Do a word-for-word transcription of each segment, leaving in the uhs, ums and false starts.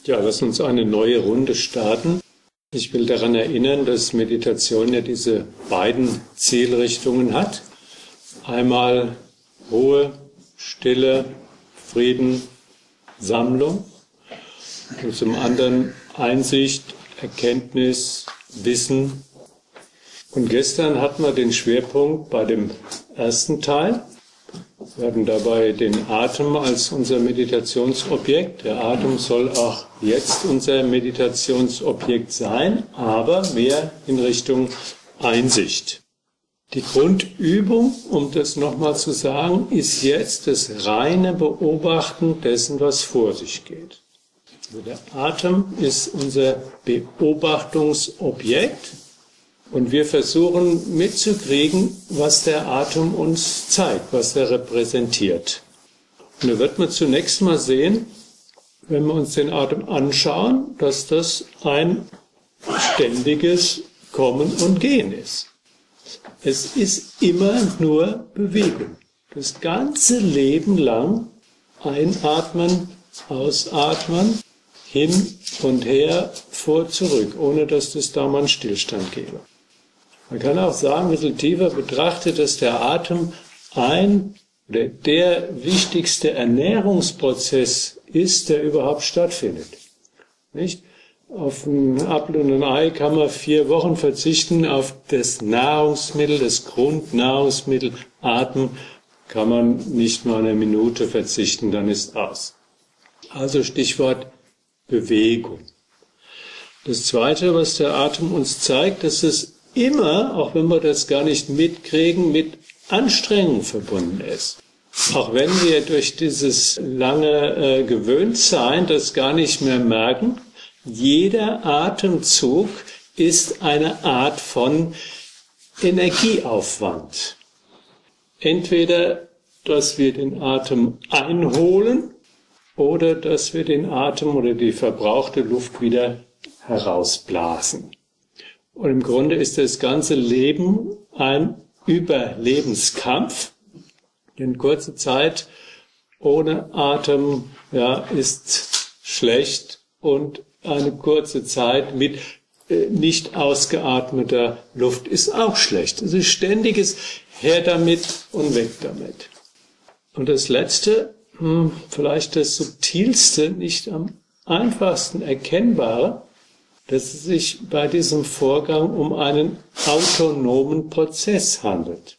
Ja, lass uns eine neue Runde starten. Ich will daran erinnern, dass Meditation ja diese beiden Zielrichtungen hat. Einmal Ruhe, Stille, Frieden, Sammlung. Und zum anderen Einsicht, Erkenntnis, Wissen. Und gestern hatten wir den Schwerpunkt bei dem ersten Teil. Wir hatten dabei den Atem als unser Meditationsobjekt. Der Atem soll auch jetzt unser Meditationsobjekt sein, aber mehr in Richtung Einsicht. Die Grundübung, um das nochmal zu sagen, ist jetzt das reine Beobachten dessen, was vor sich geht. Also der Atem ist unser Beobachtungsobjekt. Und wir versuchen mitzukriegen, was der Atem uns zeigt, was er repräsentiert. Und da wird man zunächst mal sehen, wenn wir uns den Atem anschauen, dass das ein ständiges Kommen und Gehen ist. Es ist immer nur Bewegung. Das ganze Leben lang einatmen, ausatmen, hin und her, vor, zurück, ohne dass es da mal einen Stillstand gäbe. Man kann auch sagen, ein bisschen tiefer betrachtet, dass der Atem ein oder der wichtigste Ernährungsprozess ist, der überhaupt stattfindet. Nicht? Auf ein Apfel und ein Ei kann man vier Wochen verzichten, auf das Nahrungsmittel, das Grundnahrungsmittel Atmen kann man nicht mal eine Minute verzichten, dann ist aus. Also Stichwort Bewegung. Das Zweite, was der Atem uns zeigt, dass es immer, auch wenn wir das gar nicht mitkriegen, mit Anstrengung verbunden ist. Auch wenn wir durch dieses lange äh, Gewöhntsein das gar nicht mehr merken, jeder Atemzug ist eine Art von Energieaufwand. Entweder, dass wir den Atem einholen oder dass wir den Atem oder die verbrauchte Luft wieder herausblasen. Und im Grunde ist das ganze Leben ein Überlebenskampf. Denn kurze Zeit ohne Atem, ja, ist schlecht und eine kurze Zeit mit äh, nicht ausgeatmeter Luft ist auch schlecht. Es ist ständiges her damit und weg damit. Und das Letzte, hm, vielleicht das subtilste, nicht am einfachsten erkennbare, dass es sich bei diesem Vorgang um einen autonomen Prozess handelt.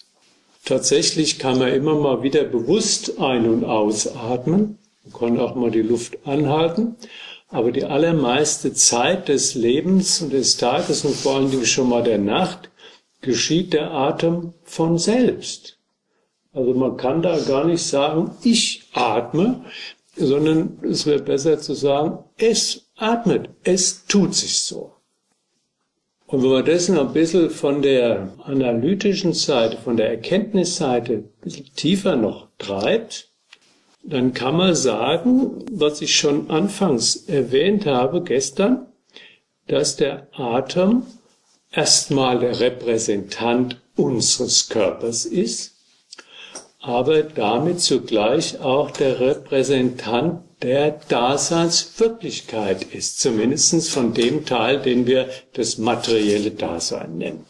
Tatsächlich kann man immer mal wieder bewusst ein- und ausatmen, man kann auch mal die Luft anhalten, aber die allermeiste Zeit des Lebens und des Tages und vor allen Dingen schon mal der Nacht geschieht der Atem von selbst. Also man kann da gar nicht sagen, ich atme, sondern es wäre besser zu sagen, es atmet, es tut sich so. Und wenn man das noch ein bisschen von der analytischen Seite, von der Erkenntnisseite ein bisschen tiefer noch treibt, dann kann man sagen, was ich schon anfangs erwähnt habe gestern, dass der Atem erstmal der Repräsentant unseres Körpers ist, aber damit zugleich auch der Repräsentant der Daseinswirklichkeit ist, zumindest von dem Teil, den wir das materielle Dasein nennen.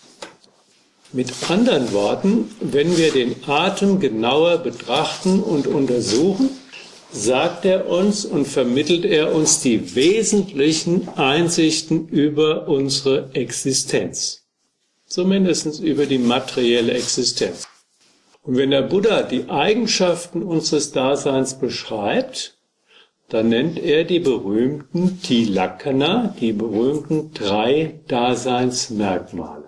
Mit anderen Worten, wenn wir den Atem genauer betrachten und untersuchen, sagt er uns und vermittelt er uns die wesentlichen Einsichten über unsere Existenz, zumindest über die materielle Existenz. Und wenn der Buddha die Eigenschaften unseres Daseins beschreibt, dann nennt er die berühmten Tilakkhana, die berühmten drei Daseinsmerkmale.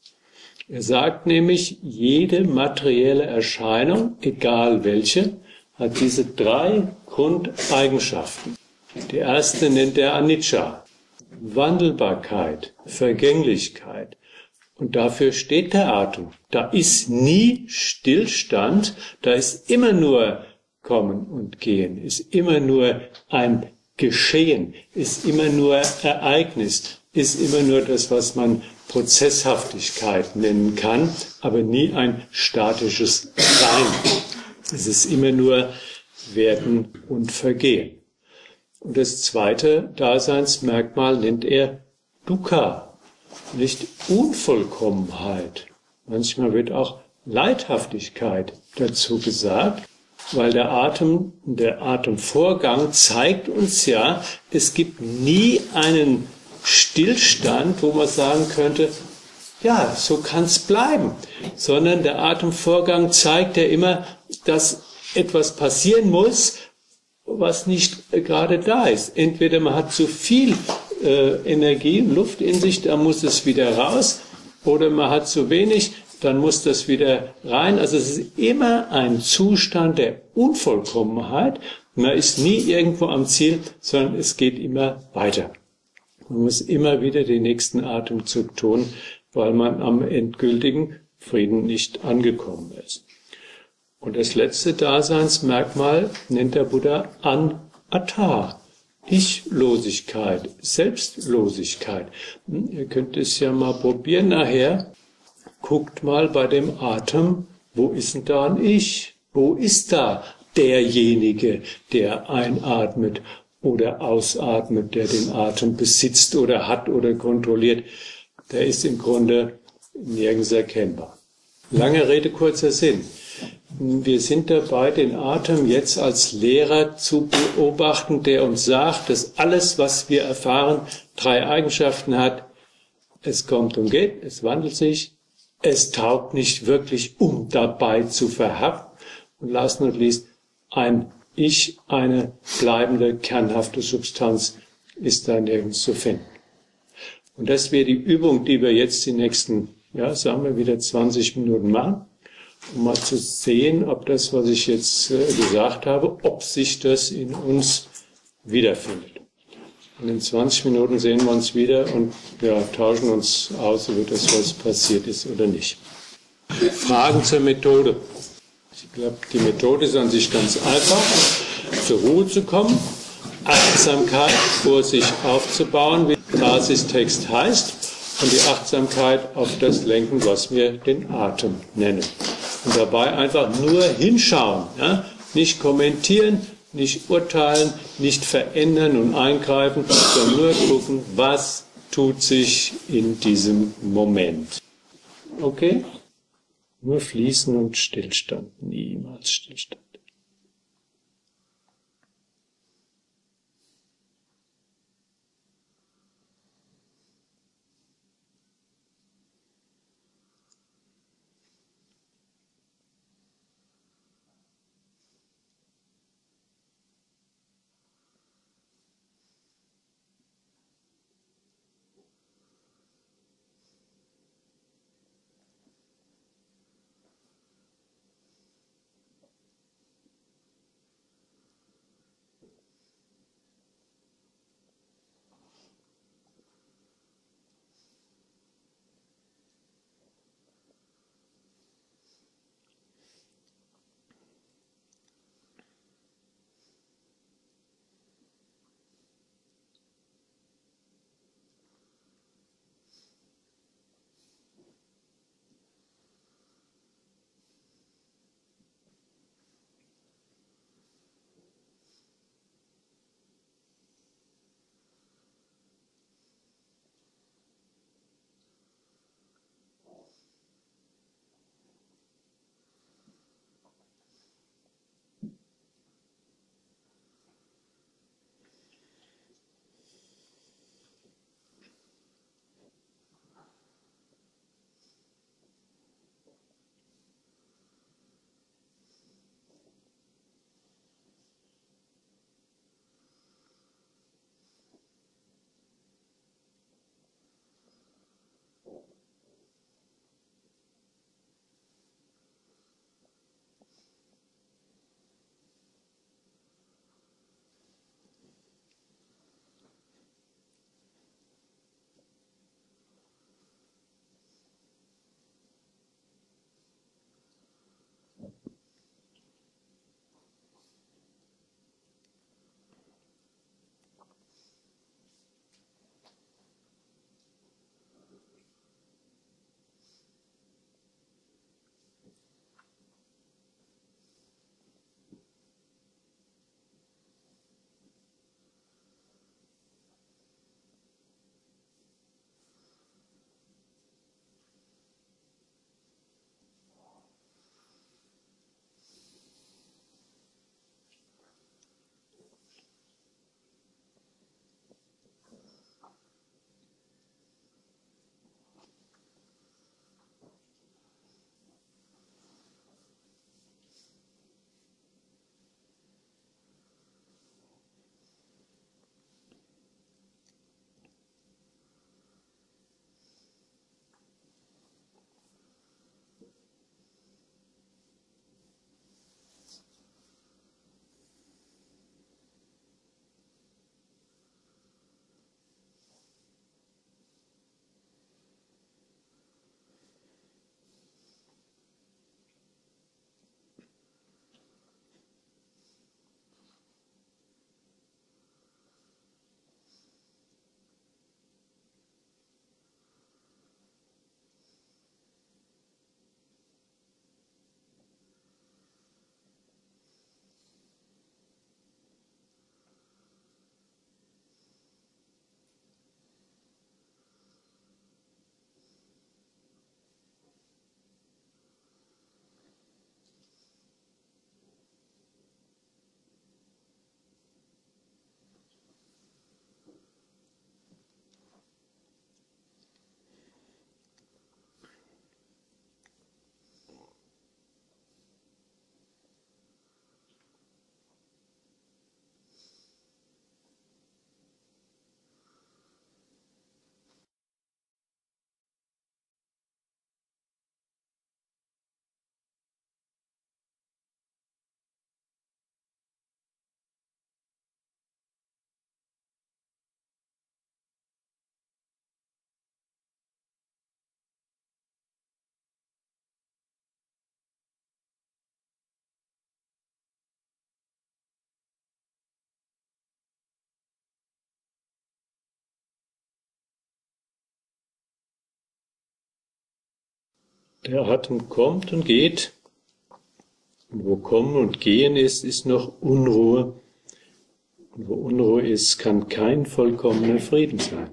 Er sagt nämlich, jede materielle Erscheinung, egal welche, hat diese drei Grundeigenschaften. Die erste nennt er Anicca, Wandelbarkeit, Vergänglichkeit. Und dafür steht der Atem. Da ist nie Stillstand, da ist immer nur Kommen und Gehen, ist immer nur ein Geschehen, ist immer nur Ereignis, ist immer nur das, was man Prozesshaftigkeit nennen kann, aber nie ein statisches Sein. Es ist immer nur Werden und Vergehen. Und das zweite Daseinsmerkmal nennt er Dukkha, nicht Unvollkommenheit. Manchmal wird auch Leidhaftigkeit dazu gesagt, weil der Atem, der Atemvorgang zeigt uns ja, es gibt nie einen Stillstand, wo man sagen könnte, ja, so kann es bleiben, sondern der Atemvorgang zeigt ja immer, dass etwas passieren muss, was nicht äh, gerade da ist. Entweder man hat zu viel äh, Energie, Luft in sich, dann muss es wieder raus, oder man hat zu wenig, dann muss das wieder rein. Also es ist immer ein Zustand der Unvollkommenheit. Man ist nie irgendwo am Ziel, sondern es geht immer weiter. Man muss immer wieder den nächsten Atemzug tun, weil man am endgültigen Frieden nicht angekommen ist. Und das letzte Daseinsmerkmal nennt der Buddha Anatta, Ichlosigkeit, Selbstlosigkeit. Ihr könnt es ja mal probieren nachher. Guckt mal bei dem Atem, wo ist denn da ein Ich? Wo ist da derjenige, der einatmet oder ausatmet, der den Atem besitzt oder hat oder kontrolliert? Der ist im Grunde nirgends erkennbar. Lange Rede, kurzer Sinn. Wir sind dabei, den Atem jetzt als Lehrer zu beobachten, der uns sagt, dass alles, was wir erfahren, drei Eigenschaften hat. Es kommt und geht, es wandelt sich, es taugt nicht wirklich, um dabei zu verharren. Und last not least, ein Ich, eine bleibende, kernhafte Substanz ist da nirgends zu finden. Und das wäre die Übung, die wir jetzt die nächsten, ja, sagen wir wieder zwanzig Minuten machen, um mal zu sehen, ob das, was ich jetzt äh, gesagt habe, ob sich das in uns wiederfindet. Und in zwanzig Minuten sehen wir uns wieder und ja, tauschen uns aus über das, was passiert ist oder nicht. Fragen zur Methode. Ich glaube, die Methode ist an sich ganz einfach, zur Ruhe zu kommen, Achtsamkeit vor sich aufzubauen, wie der Basistext heißt, und die Achtsamkeit auf das lenken, was wir den Atem nennen. Und dabei einfach nur hinschauen, ja? Nicht kommentieren, nicht urteilen, nicht verändern und eingreifen, sondern nur gucken, was tut sich in diesem Moment. Okay? Nur Fließen und Stillstand, niemals Stillstand. Der Atem kommt und geht. Und wo Kommen und Gehen ist, ist noch Unruhe. Und wo Unruhe ist, kann kein vollkommener Frieden sein.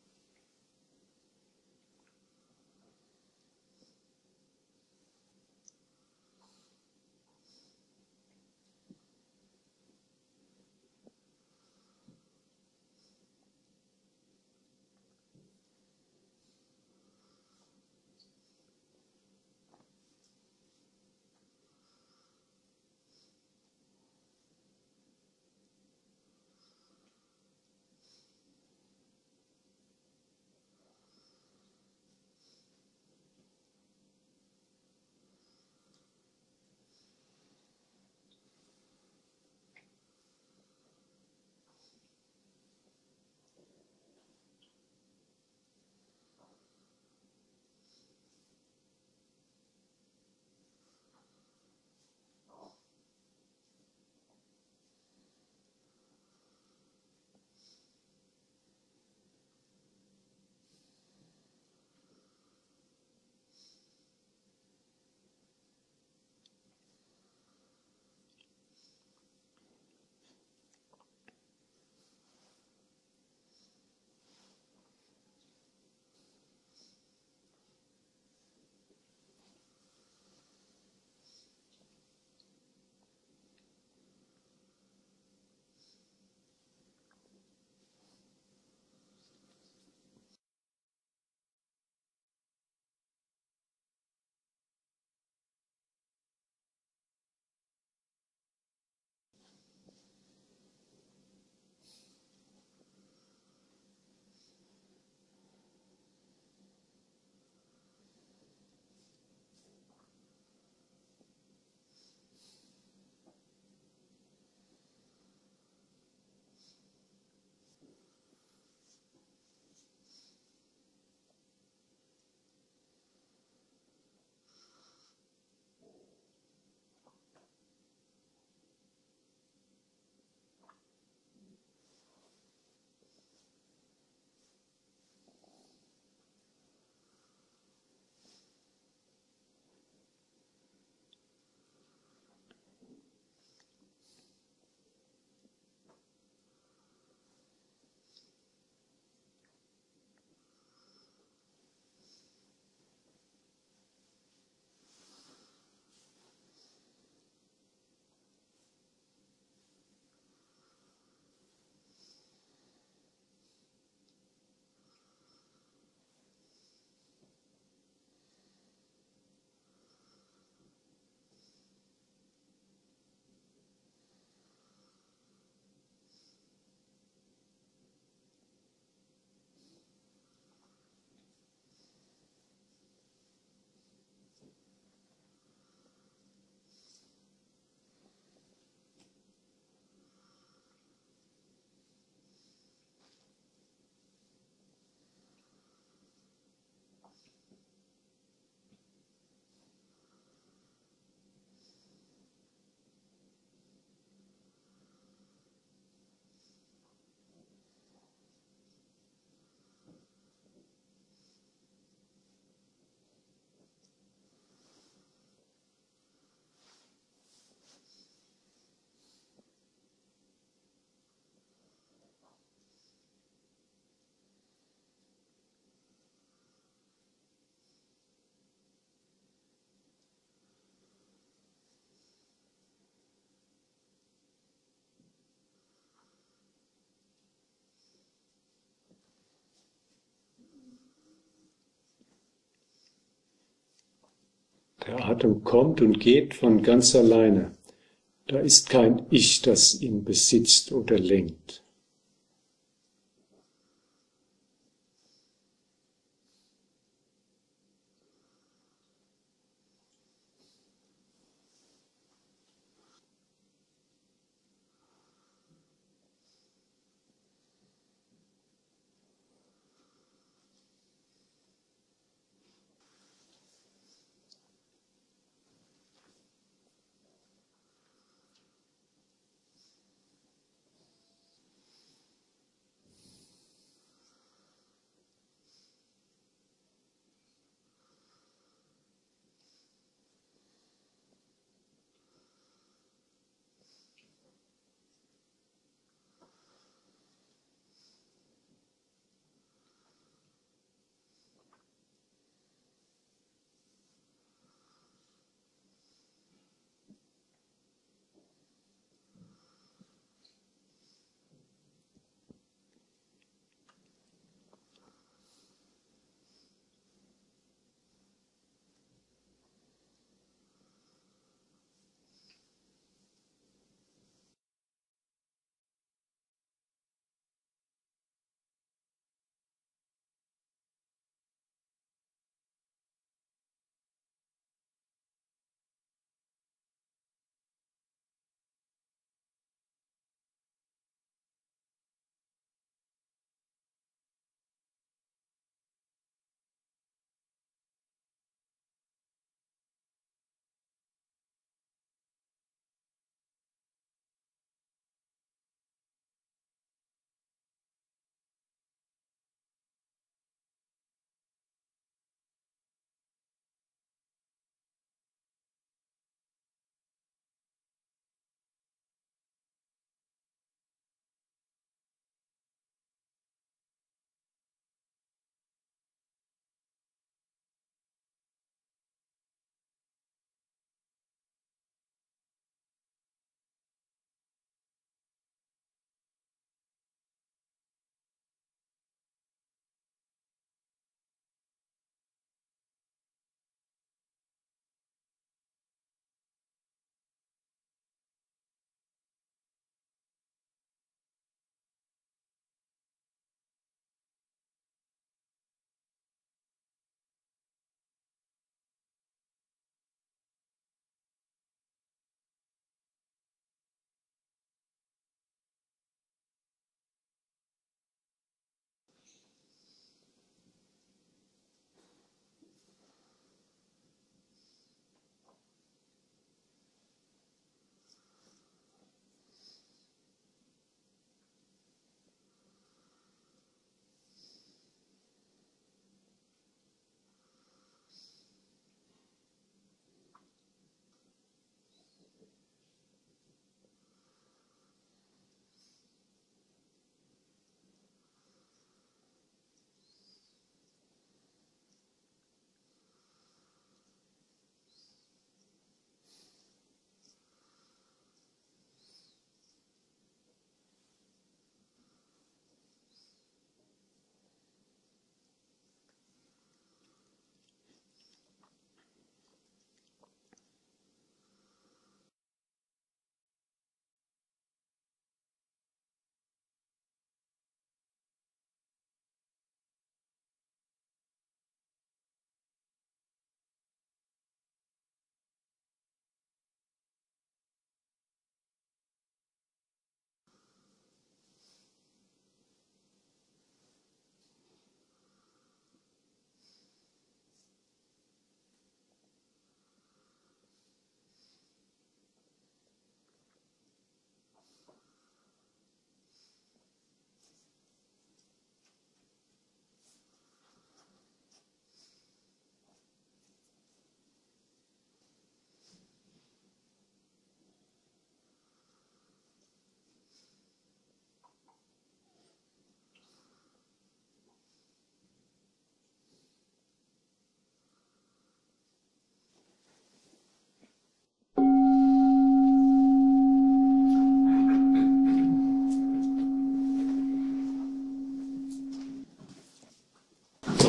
Der Atem kommt und geht von ganz alleine. Da ist kein Ich, das ihn besitzt oder lenkt.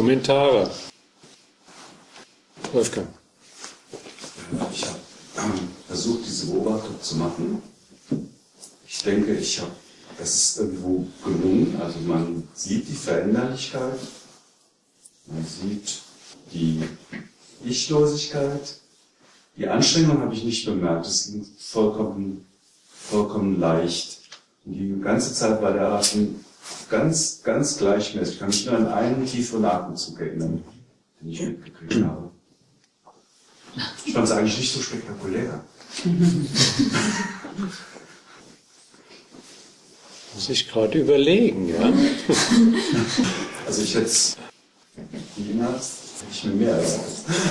Kommentare. Wolfgang. Ich habe ähm, versucht, diese Beobachtung zu machen. Ich denke, ich habe, das ist irgendwo gelungen. Also man sieht die Veränderlichkeit, man sieht die Ichlosigkeit. Die Anstrengung habe ich nicht bemerkt. Das ging vollkommen, vollkommen leicht. Und die ganze Zeit war der Atem ganz, ganz gleichmäßig. Ich kann mich nur an einen tieferen Atemzug erinnern, den ich mitgekriegt habe. Ich fand es eigentlich nicht so spektakulär. Muss ich gerade überlegen, ja? Also ich hätte es, wie hätte ich mir mehr erwartet.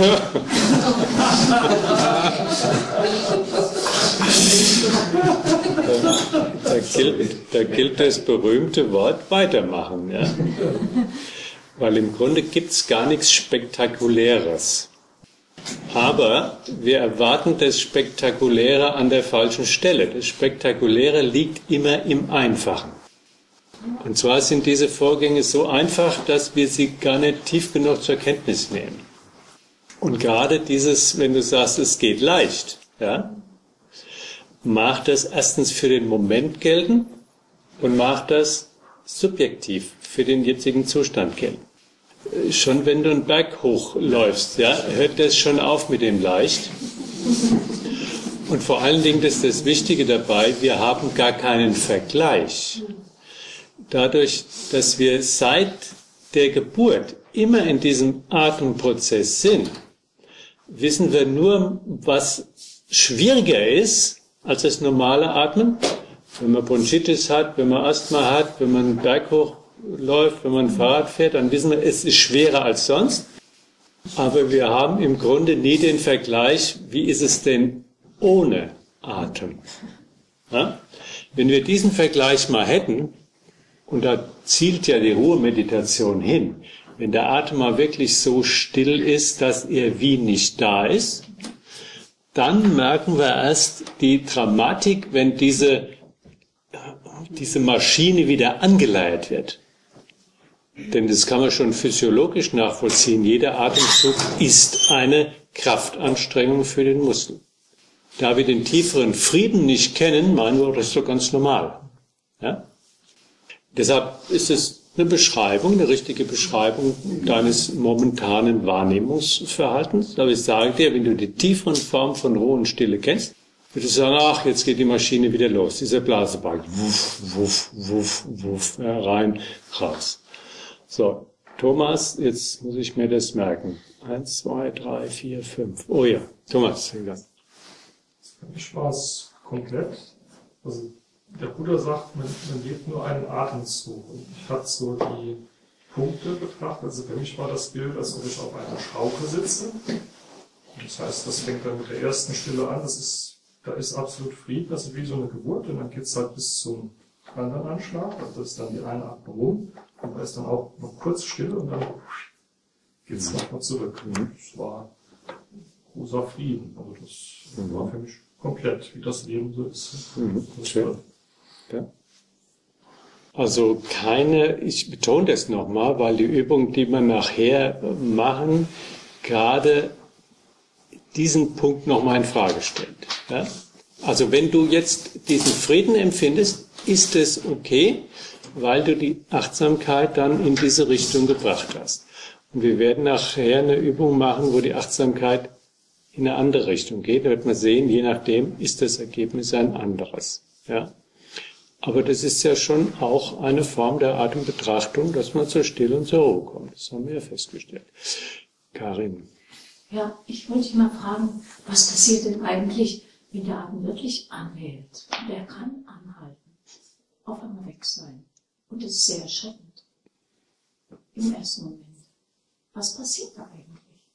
Da, da, gilt, da gilt das berühmte Wort weitermachen, ja? Weil im Grunde gibt es gar nichts Spektakuläres. Aber wir erwarten das Spektakuläre an der falschen Stelle. Das Spektakuläre liegt immer im Einfachen. Und zwar sind diese Vorgänge so einfach, dass wir sie gar nicht tief genug zur Kenntnis nehmen. Und gerade dieses, wenn du sagst, es geht leicht, ja, macht das erstens für den Moment gelten und macht das subjektiv für den jetzigen Zustand gelten. Schon wenn du einen Berg hochläufst, ja, hört das schon auf mit dem leicht. Und vor allen Dingen, das ist das Wichtige dabei, wir haben gar keinen Vergleich. Dadurch, dass wir seit der Geburt immer in diesem Atemprozess sind, wissen wir nur, was schwieriger ist als das normale Atmen. Wenn man Bronchitis hat, wenn man Asthma hat, wenn man einen Berg hochläuft, wenn man Fahrrad fährt, dann wissen wir, es ist schwerer als sonst. Aber wir haben im Grunde nie den Vergleich, wie ist es denn ohne Atem? Ja? Wenn wir diesen Vergleich mal hätten, und da zielt ja die Ruhemeditation hin, wenn der Atem mal wirklich so still ist, dass er wie nicht da ist, dann merken wir erst die Dramatik, wenn diese, diese Maschine wieder angeleiert wird. Denn das kann man schon physiologisch nachvollziehen. Jeder Atemzug ist eine Kraftanstrengung für den Muskel. Da wir den tieferen Frieden nicht kennen, meinen wir, das ist doch ganz normal. Ja? Deshalb ist es eine Beschreibung, eine richtige Beschreibung deines momentanen Wahrnehmungsverhaltens. Aber ich sage dir, wenn du die tieferen Formen von Ruhe und Stille kennst, würdest du sagen, ach, jetzt geht die Maschine wieder los, dieser Blasebalg. Wuff, wuff, wuff, wuff, ja, rein, raus. So, Thomas, jetzt muss ich mir das merken. Eins, zwei, drei, vier, fünf. Oh ja, Thomas. Für mich war es komplett. Also der Buddha sagt, man, man lebt nur einen Atemzug. Und ich habe so die Punkte betrachtet. Also für mich war das Bild, als ob ich auf einer Schaukel sitze. Das heißt, das fängt dann mit der ersten Stille an. Das ist, da ist absolut Frieden. Das ist wie so eine Geburt. Und dann geht es halt bis zum anderen Anschlag. Also das ist dann die Einatmung rum. Und da ist dann auch noch kurz Stille und dann geht es nochmal zurück. Und das war großer Frieden. Also das mhm. war für mich komplett, wie das Leben so ist. Mhm. Schön. Ja. Also keine, ich betone das nochmal, weil die Übung, die wir nachher machen, gerade diesen Punkt nochmal in Frage stellt. Ja? Also wenn du jetzt diesen Frieden empfindest, ist es okay, weil du die Achtsamkeit dann in diese Richtung gebracht hast. Und wir werden nachher eine Übung machen, wo die Achtsamkeit in eine andere Richtung geht. Da wird man sehen, je nachdem ist das Ergebnis ein anderes. Ja? Aber das ist ja schon auch eine Form der Atembetrachtung, dass man zur Stille und zur Ruhe kommt. Das haben wir ja festgestellt. Karin. Ja, ich wollte dich mal fragen, was passiert denn eigentlich, wenn der Atem wirklich anhält? Und er kann anhalten, auf einmal weg sein. Und das ist sehr erschreckend. Im ersten Moment. Was passiert da eigentlich?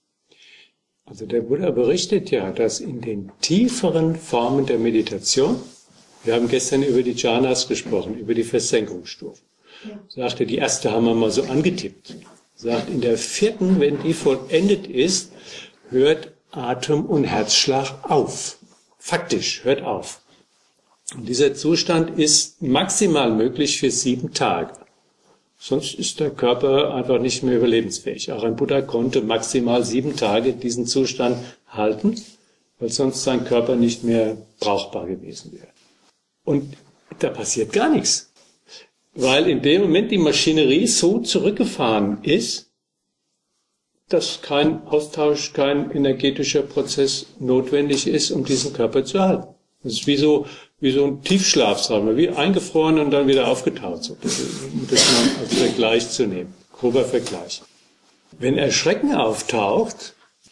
Also der Buddha berichtet ja, dass in den tieferen Formen der Meditation, wir haben gestern über die Jhanas gesprochen, über die Versenkungsstufen. Ja. Sagte, die erste haben wir mal so angetippt. Sagt, in der vierten, wenn die vollendet ist, hört Atem und Herzschlag auf. Faktisch, hört auf. Und dieser Zustand ist maximal möglich für sieben Tage. Sonst ist der Körper einfach nicht mehr überlebensfähig. Auch ein Buddha konnte maximal sieben Tage diesen Zustand halten, weil sonst sein Körper nicht mehr brauchbar gewesen wäre. Und da passiert gar nichts. Weil in dem Moment die Maschinerie so zurückgefahren ist, dass kein Austausch, kein energetischer Prozess notwendig ist, um diesen Körper zu halten. Das ist wie so, wie so ein Tiefschlaf, sagen wir, wie eingefroren und dann wieder aufgetaut. So, das, um das mal als Vergleich zu nehmen. Grober Vergleich. Wenn Erschrecken auftaucht,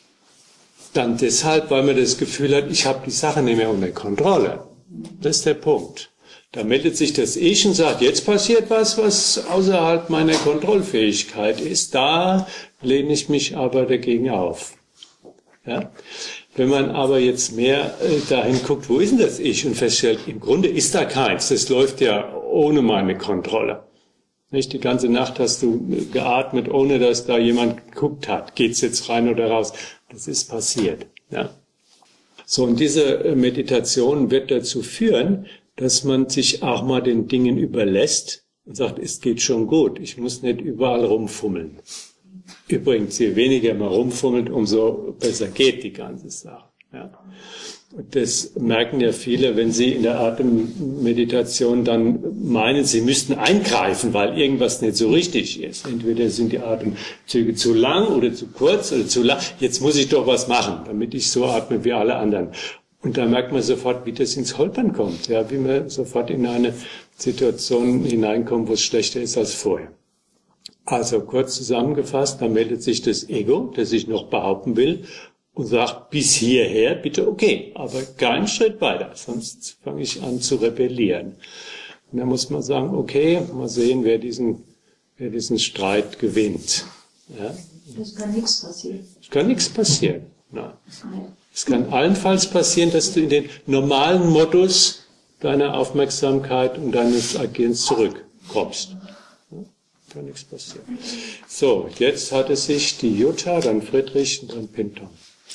dann deshalb, weil man das Gefühl hat, ich habe die Sache nicht mehr unter Kontrolle. Das ist der Punkt. Da meldet sich das Ich und sagt, jetzt passiert was, was außerhalb meiner Kontrollfähigkeit ist. Da lehne ich mich aber dagegen auf. Ja? Wenn man aber jetzt mehr äh, dahin guckt, wo ist denn das Ich? Und feststellt, im Grunde ist da keins. Das läuft ja ohne meine Kontrolle. Nicht? Die ganze Nacht hast du geatmet, ohne dass da jemand geguckt hat. Geht's jetzt rein oder raus? Das ist passiert. Ja? So, und diese Meditation wird dazu führen, dass man sich auch mal den Dingen überlässt und sagt, es geht schon gut, ich muss nicht überall rumfummeln. Übrigens, je weniger man rumfummelt, umso besser geht die ganze Sache. Ja. Und das merken ja viele, wenn sie in der Atemmeditation dann meinen, sie müssten eingreifen, weil irgendwas nicht so richtig ist. Entweder sind die Atemzüge zu lang oder zu kurz oder zu lang. Jetzt muss ich doch was machen, damit ich so atme wie alle anderen. Und da merkt man sofort, wie das ins Holpern kommt, ja, wie man sofort in eine Situation hineinkommt, wo es schlechter ist als vorher. Also kurz zusammengefasst, da meldet sich das Ego, das sich noch behaupten will und sagt, bis hierher bitte okay, aber keinen Schritt weiter, sonst fange ich an zu rebellieren. Und dann muss man sagen, okay, mal sehen, wer diesen, wer diesen Streit gewinnt. Ja? Es kann nichts passieren. Es kann nichts passieren, nein. Es kann allenfalls passieren, dass du in den normalen Modus deiner Aufmerksamkeit und deines Agierens zurückkommst. Ja, kann nichts passieren. So, jetzt hatte sich die Jutta, dann Friedrich und dann Pinton.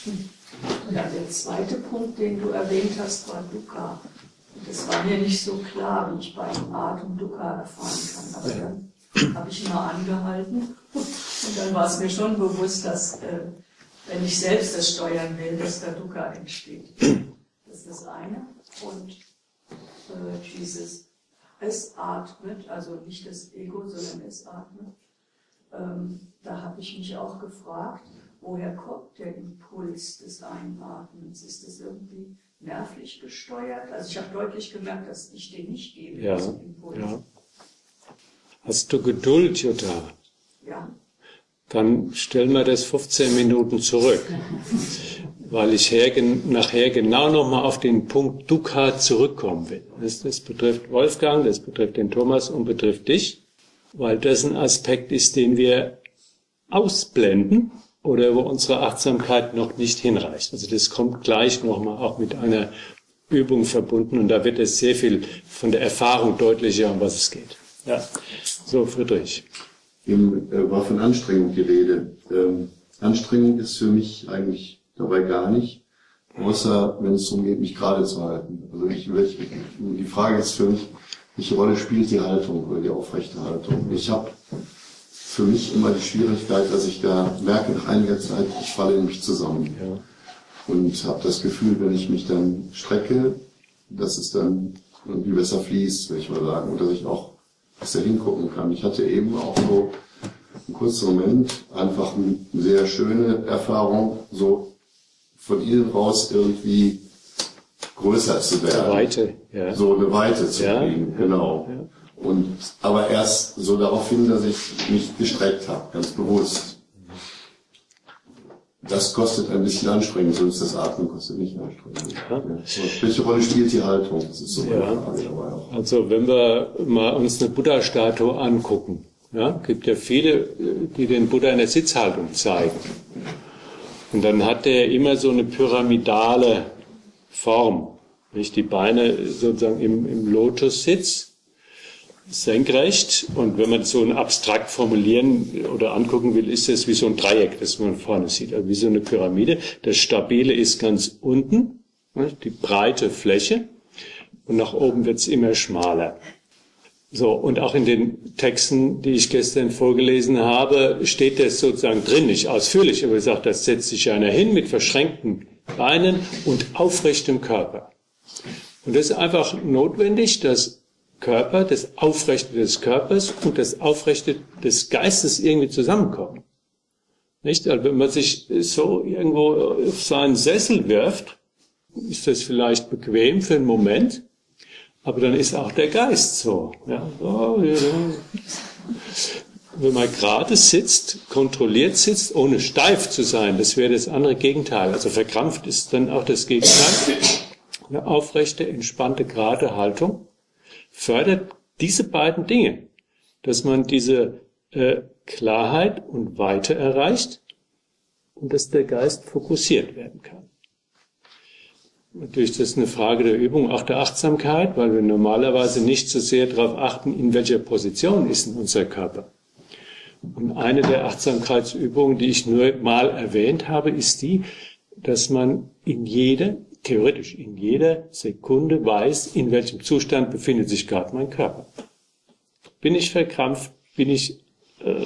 Ja, der zweite Punkt, den du erwähnt hast, war Dukkha. Das war mir nicht so klar, wie ich beim Atem Dukkha erfahren kann. Aber dann habe ich mal angehalten und dann war es mir schon bewusst, dass äh, wenn ich selbst das steuern will, dass da Dukkha entsteht. Das ist das eine. Und äh, dieses es atmet, also nicht das Ego, sondern es atmet, ähm, da habe ich mich auch gefragt, woher kommt der Impuls des Einatmens? Ist das irgendwie nervlich gesteuert? Also ich habe deutlich gemerkt, dass ich den nicht gebe, ja, diesen Impuls. Ja. Hast du Geduld, Jutta? Ja. Dann stellen wir das fünfzehn Minuten zurück, weil ich her, nachher genau nochmal auf den Punkt Dukkha zurückkommen will. Das, das betrifft Wolfgang, das betrifft den Thomas und betrifft dich, weil das ein Aspekt ist, den wir ausblenden oder wo unsere Achtsamkeit noch nicht hinreicht. Also das kommt gleich nochmal auch mit einer Übung verbunden und da wird es sehr viel von der Erfahrung deutlicher, um was es geht. Ja. So, Friedrich. Eben äh, war von Anstrengung die Rede. Ähm, Anstrengung ist für mich eigentlich dabei gar nicht, außer wenn es darum geht, mich gerade zu halten. Also ich, ich, die Frage ist für mich, welche Rolle spielt die Haltung oder die aufrechte Haltung? Ich habe für mich immer die Schwierigkeit, dass ich da merke nach einiger Zeit, ich falle in mich zusammen. Ja. Und habe das Gefühl, wenn ich mich dann strecke, dass es dann irgendwie besser fließt, würde ich mal sagen, und dass ich auch besser hingucken kann. Ich hatte eben auch so einen kurzen Moment einfach eine sehr schöne Erfahrung, so von innen raus irgendwie größer zu werden. Weite, ja. So eine Weite zu ja, kriegen, genau. Ja. Und, aber erst so darauf hin, dass ich mich gestreckt habe, ganz bewusst. Das kostet ein bisschen Anstrengung, sonst das Atmen kostet nicht Anstrengung. Ja. So, welche Rolle spielt die Haltung? Das ist so meine ja. Frage dabei auch. Also wenn wir mal uns eine Buddha-Statue angucken, ja, gibt ja viele, die den Buddha in der Sitzhaltung zeigen. Und dann hat der immer so eine pyramidale Form, nicht? Die Beine sozusagen im, im Lotussitz, senkrecht, und wenn man so ein abstrakt formulieren oder angucken will, ist das wie so ein Dreieck, das man vorne sieht, also wie so eine Pyramide. Das Stabile ist ganz unten, die breite Fläche, und nach oben wird es immer schmaler. So, und auch in den Texten, die ich gestern vorgelesen habe, steht das sozusagen drin, nicht ausführlich, aber sagt, das setzt sich einer hin mit verschränkten Beinen und aufrechtem Körper. Und das ist einfach notwendig, dass Körper, das Aufrechte des Körpers und das Aufrechte des Geistes irgendwie zusammenkommen. Nicht? Also wenn man sich so irgendwo auf seinen Sessel wirft, ist das vielleicht bequem für einen Moment, aber dann ist auch der Geist so. Ja, so, ja. Wenn man gerade sitzt, kontrolliert sitzt, ohne steif zu sein, das wäre das andere Gegenteil. Also verkrampft ist dann auch das Gegenteil. Eine aufrechte, entspannte, gerade Haltung fördert diese beiden Dinge, dass man diese äh, Klarheit und Weite erreicht und dass der Geist fokussiert werden kann. Natürlich ist das eine Frage der Übung, auch der Achtsamkeit, weil wir normalerweise nicht so sehr darauf achten, in welcher Position ist denn unser Körper. Und eine der Achtsamkeitsübungen, die ich nur mal erwähnt habe, ist die, dass man in jeder, theoretisch in jeder Sekunde weiß, in welchem Zustand befindet sich gerade mein Körper. Bin ich verkrampft? Bin ich äh,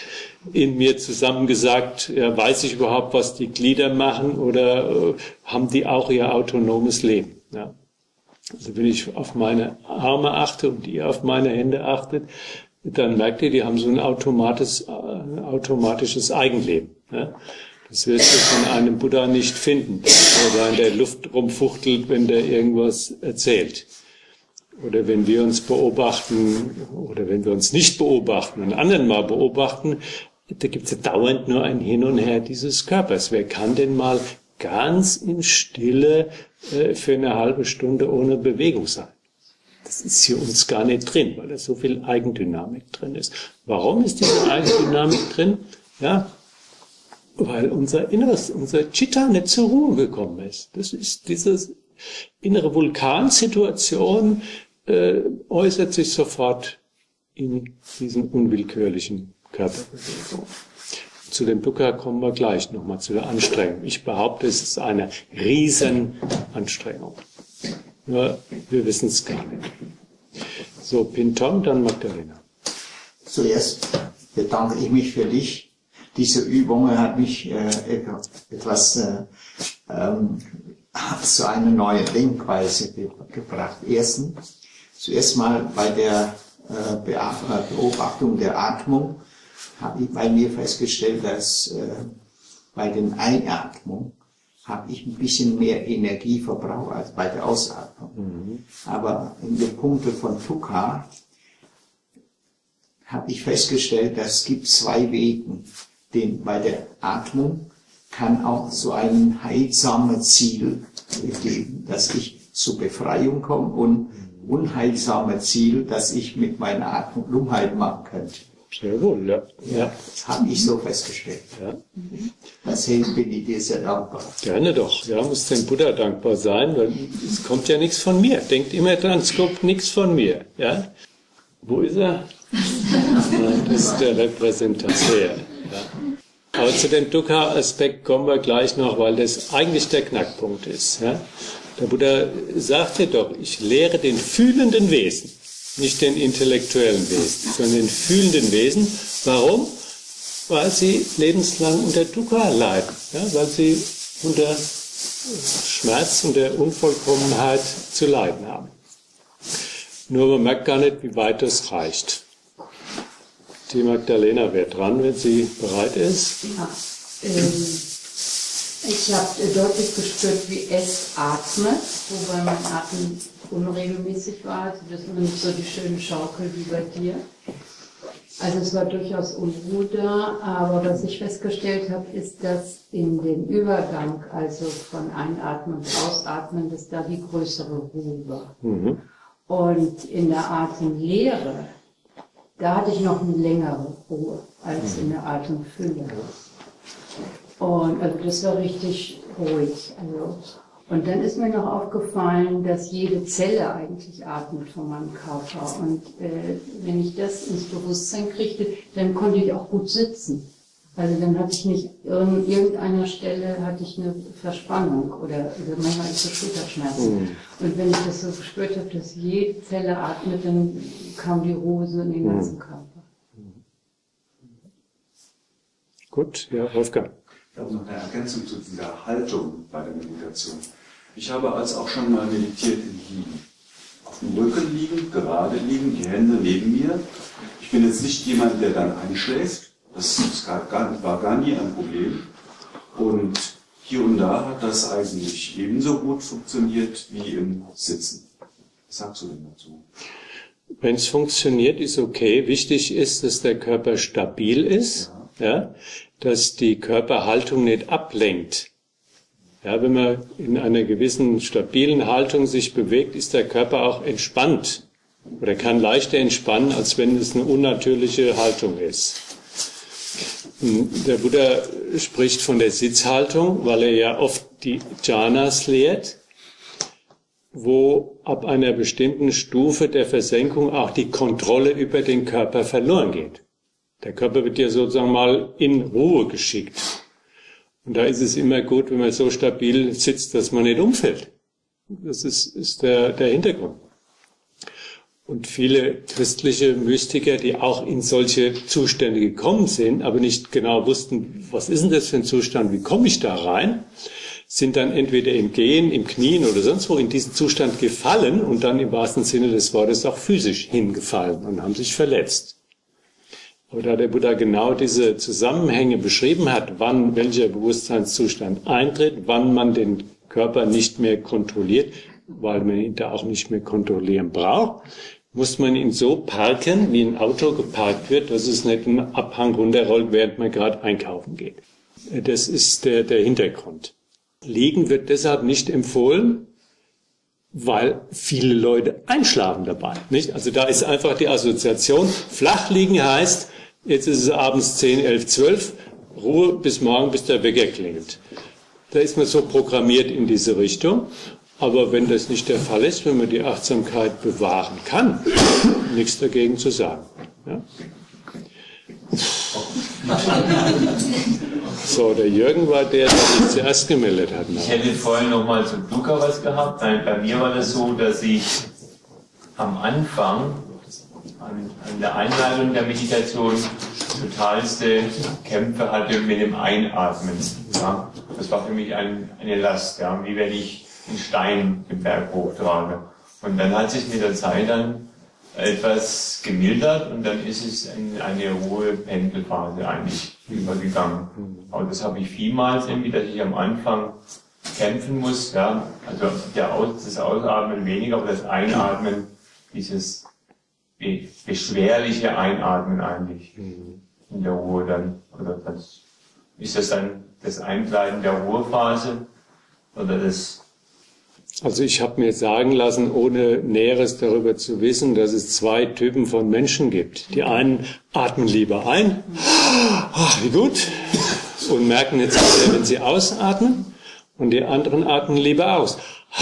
in mir zusammengesagt, ja, weiß ich überhaupt, was die Glieder machen oder äh, haben die auch ihr autonomes Leben? Ja. Also wenn ich auf meine Arme achte und ihr auf meine Hände achtet, dann merkt ihr, die haben so ein automatisches, äh, automatisches Eigenleben. Ja. Das wirst du von einem Buddha nicht finden, der in der Luft rumfuchtelt, wenn der irgendwas erzählt. Oder wenn wir uns beobachten, oder wenn wir uns nicht beobachten und anderen mal beobachten, da gibt es ja dauernd nur ein Hin und Her dieses Körpers. Wer kann denn mal ganz in Stille äh, für eine halbe Stunde ohne Bewegung sein? Das ist hier uns gar nicht drin, weil da so viel Eigendynamik drin ist. Warum ist diese Eigendynamik drin? Ja, weil unser Inneres, unser Chitta nicht zur Ruhe gekommen ist. Das ist diese innere Vulkansituation, äh, äußert sich sofort in diesen unwillkürlichen Körperbewegungen. Zu dem Dukkha kommen wir gleich nochmal, zu der Anstrengung. Ich behaupte, es ist eine Riesenanstrengung. Nur wir wissen es gar nicht. So, Pintom, dann Magdalena. Zuerst bedanke ich mich für dich. Diese Übung hat mich äh, etwas äh, ähm, zu einer neuen Denkweise ge gebracht. Erstens, zuerst mal bei der äh, Beobachtung der Atmung habe ich bei mir festgestellt, dass äh, bei den Einatmung habe ich ein bisschen mehr Energieverbrauch als bei der Ausatmung. Mhm. Aber in den Punkten von Dukkha habe ich festgestellt, dass es gibt zwei Wege. Den bei der Atmung kann auch so ein heilsames Ziel geben, dass ich zur Befreiung komme, und unheilsames Ziel, dass ich mit meiner Atmung Umhalt machen könnte. Sehr wohl, ja. Ja, das habe ich so festgestellt. Ja. Deswegen bin ich dir sehr dankbar. Gerne doch. Ja, muss dem Buddha dankbar sein, weil es kommt ja nichts von mir. Denkt immer dran, es kommt nichts von mir. Ja? Wo ist er? Nein, das ist der Repräsentateur. Ja. Aber zu dem Dukkha-Aspekt kommen wir gleich noch, weil das eigentlich der Knackpunkt ist. Ja? Der Buddha sagte doch, ich lehre den fühlenden Wesen, nicht den intellektuellen Wesen, sondern den fühlenden Wesen. Warum? Weil sie lebenslang unter Dukkha leiden, ja? Weil sie unter Schmerz und der Unvollkommenheit zu leiden haben. Nur man merkt gar nicht, wie weit das reicht. Die Magdalena wäre dran, wenn sie bereit ist. Ja, ähm, ich habe deutlich gespürt, wie es atmet, wobei mein Atem unregelmäßig war. Also das war nicht so die schöne Schaukel wie bei dir. Also es war durchaus Unruhe da, aber was ich festgestellt habe, ist, dass in dem Übergang, also von Einatmen und Ausatmen, dass da die größere Ruhe war. Mhm. Und in der Atemlehre, da hatte ich noch eine längere Ruhe als in der Atemfülle. Und also das war richtig ruhig. Also. Und dann ist mir noch aufgefallen, dass jede Zelle eigentlich atmet von meinem Körper. Und äh, wenn ich das ins Bewusstsein kriegte, dann konnte ich auch gut sitzen. Also dann hatte ich nicht, an irgendeiner Stelle hatte ich eine Verspannung oder manchmal so Schulterschmerzen. Mhm. Und wenn ich das so gespürt habe, dass jede Zelle atmet, dann kam die Ruhe so in den ganzen Körper. Gut, ja, Wolfgang. Ich habe noch eine Ergänzung zu dieser Haltung bei der Meditation. Ich habe als auch schon mal meditiert im Liegen. Auf dem Rücken liegen, gerade liegen, die Hände neben mir. Ich bin jetzt nicht jemand, der dann einschläft. Das, das gar, war gar nie ein Problem. Und hier und da hat das eigentlich ebenso gut funktioniert wie im Sitzen. Was sagst du denn dazu? Wenn es funktioniert, ist okay. Wichtig ist, dass der Körper stabil ist, ja. Ja, dass die Körperhaltung nicht ablenkt. Ja, wenn man in einer gewissen stabilen Haltung sich bewegt, ist der Körper auch entspannt oder kann leichter entspannen, als wenn es eine unnatürliche Haltung ist. Der Buddha spricht von der Sitzhaltung, weil er ja oft die Jhanas lehrt, wo ab einer bestimmten Stufe der Versenkung auch die Kontrolle über den Körper verloren geht. Der Körper wird ja sozusagen mal in Ruhe geschickt. Und da ist es immer gut, wenn man so stabil sitzt, dass man nicht umfällt. Das ist, ist der, der Hintergrund. Und viele christliche Mystiker, die auch in solche Zustände gekommen sind, aber nicht genau wussten, was ist denn das für ein Zustand, wie komme ich da rein, sind dann entweder im Gehen, im Knien oder sonst wo in diesen Zustand gefallen und dann im wahrsten Sinne des Wortes auch physisch hingefallen und haben sich verletzt. Aber da der Buddha genau diese Zusammenhänge beschrieben hat, wann welcher Bewusstseinszustand eintritt, wann man den Körper nicht mehr kontrolliert, weil man ihn da auch nicht mehr kontrollieren braucht, muss man ihn so parken, wie ein Auto geparkt wird, dass es nicht einen Abhang runterrollt, während man gerade einkaufen geht. Das ist der, der Hintergrund. Liegen wird deshalb nicht empfohlen, weil viele Leute einschlafen dabei. Nicht? Also da ist einfach die Assoziation, flach liegen heißt, jetzt ist es abends zehn, elf, zwölf, Ruhe bis morgen, bis der Wecker klingelt. Da ist man so programmiert in diese Richtung. Aber wenn das nicht der Fall ist, wenn man die Achtsamkeit bewahren kann, nichts dagegen zu sagen. Ja? So, der Jürgen war der, der sich zuerst gemeldet hat. Ich hätte vorhin noch mal zum Dukkha was gehabt. Bei mir war das so, dass ich am Anfang, an, an der Einleitung der Meditation, totalste Kämpfe hatte mit dem Einatmen. Ja? Das war für mich ein, eine Last, ja? Wie wenn ich einen Stein den Berg hochtrage. Und dann hat sich mit der Zeit dann etwas gemildert und dann ist es in eine hohe Pendelphase eigentlich übergegangen. Aber das habe ich vielmals irgendwie, dass ich am Anfang kämpfen muss, ja, also der Aus, das Ausatmen weniger, aber das Einatmen, dieses be beschwerliche Einatmen eigentlich in der Ruhe dann, oder das, ist das dann das Eingleiten der Ruhephase oder das? Also ich habe mir sagen lassen, ohne Näheres darüber zu wissen, dass es zwei Typen von Menschen gibt. Die einen atmen lieber ein, ach, wie gut, und merken jetzt sehr, wenn sie ausatmen, und die anderen atmen lieber aus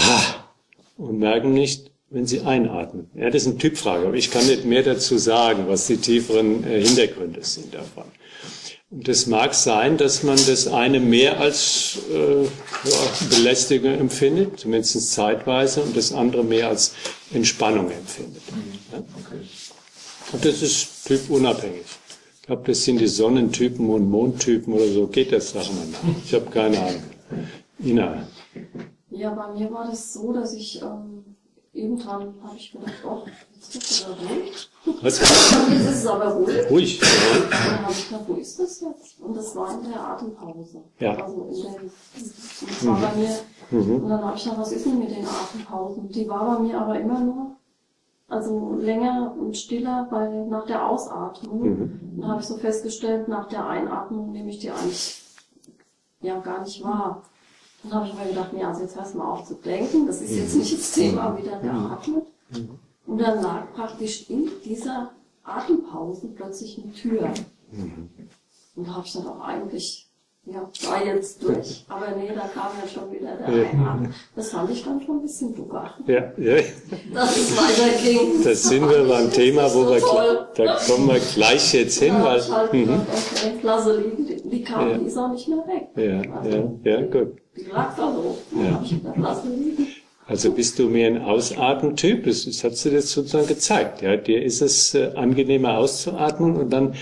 und merken nicht, wenn sie einatmen. Ja, das ist eine Typfrage, aber ich kann nicht mehr dazu sagen, was die tieferen äh, Hintergründe sind davon. Und es mag sein, dass man das eine mehr als äh, ja, Belästigung empfindet, zumindest zeitweise, und das andere mehr als Entspannung empfindet. Ja? Und das ist typunabhängig. Ich glaube, das sind die Sonnentypen und Mondtypen oder so. Geht das, sagen wir mal. Ich habe keine Ahnung. Ina. Ja, bei mir war das so, dass ich ähm, irgendwann habe ich gedacht, oh, jetzt wird es aber ruhig. Was? Jetzt ist es aber ruhig. Ruhig. Und dann habe ich gedacht, wo ist das jetzt? Und das war in der Atempause. Ja. Also in der, das war bei mir, Mhm. und dann habe ich gedacht, was ist denn mit den Atempausen? Die war bei mir aber immer nur, also länger und stiller bei, nach der Ausatmung. Mhm. Dann habe ich so festgestellt, nach der Einatmung nehme ich die eigentlich ja gar nicht wahr. Dann habe ich mir gedacht, nee, also jetzt hörst du mal auf zu denken, das ist jetzt nicht das Thema, wie der da atmet. Und dann lag praktisch in dieser Atempause plötzlich eine Tür. Und da habe ich dann auch eigentlich, ja, war jetzt durch, aber nee, da kam ja schon wieder der Einatmen. Das fand ich dann schon ein bisschen ducker. Ja, ja. Dass es weiterging. Das sind wir beim Das Thema, ist wo so wir, toll. da kommen wir gleich jetzt hin, Ja, weil, ich halt mhm. gedacht, okay, lasse liegen, Die kam, Ja. die ist auch nicht mehr weg. Ja, Also, ja, ja, gut. Die lag da so. Ja. Hab ich gedacht, lass mich liegen. Also bist du mehr ein Ausatmentyp, das, das hast du jetzt sozusagen gezeigt. Ja, dir ist es äh, angenehmer auszuatmen und dann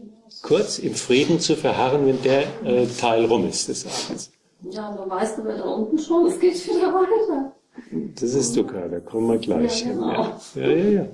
kurz im Frieden zu verharren, wenn der äh, Teil rum ist des Atems. Ja, dann weißt du, wer da unten schon, es geht wieder weiter. Das ist Dukkha, da kommen wir gleich Ja, hin. genau. Ja. ja, ja, ja.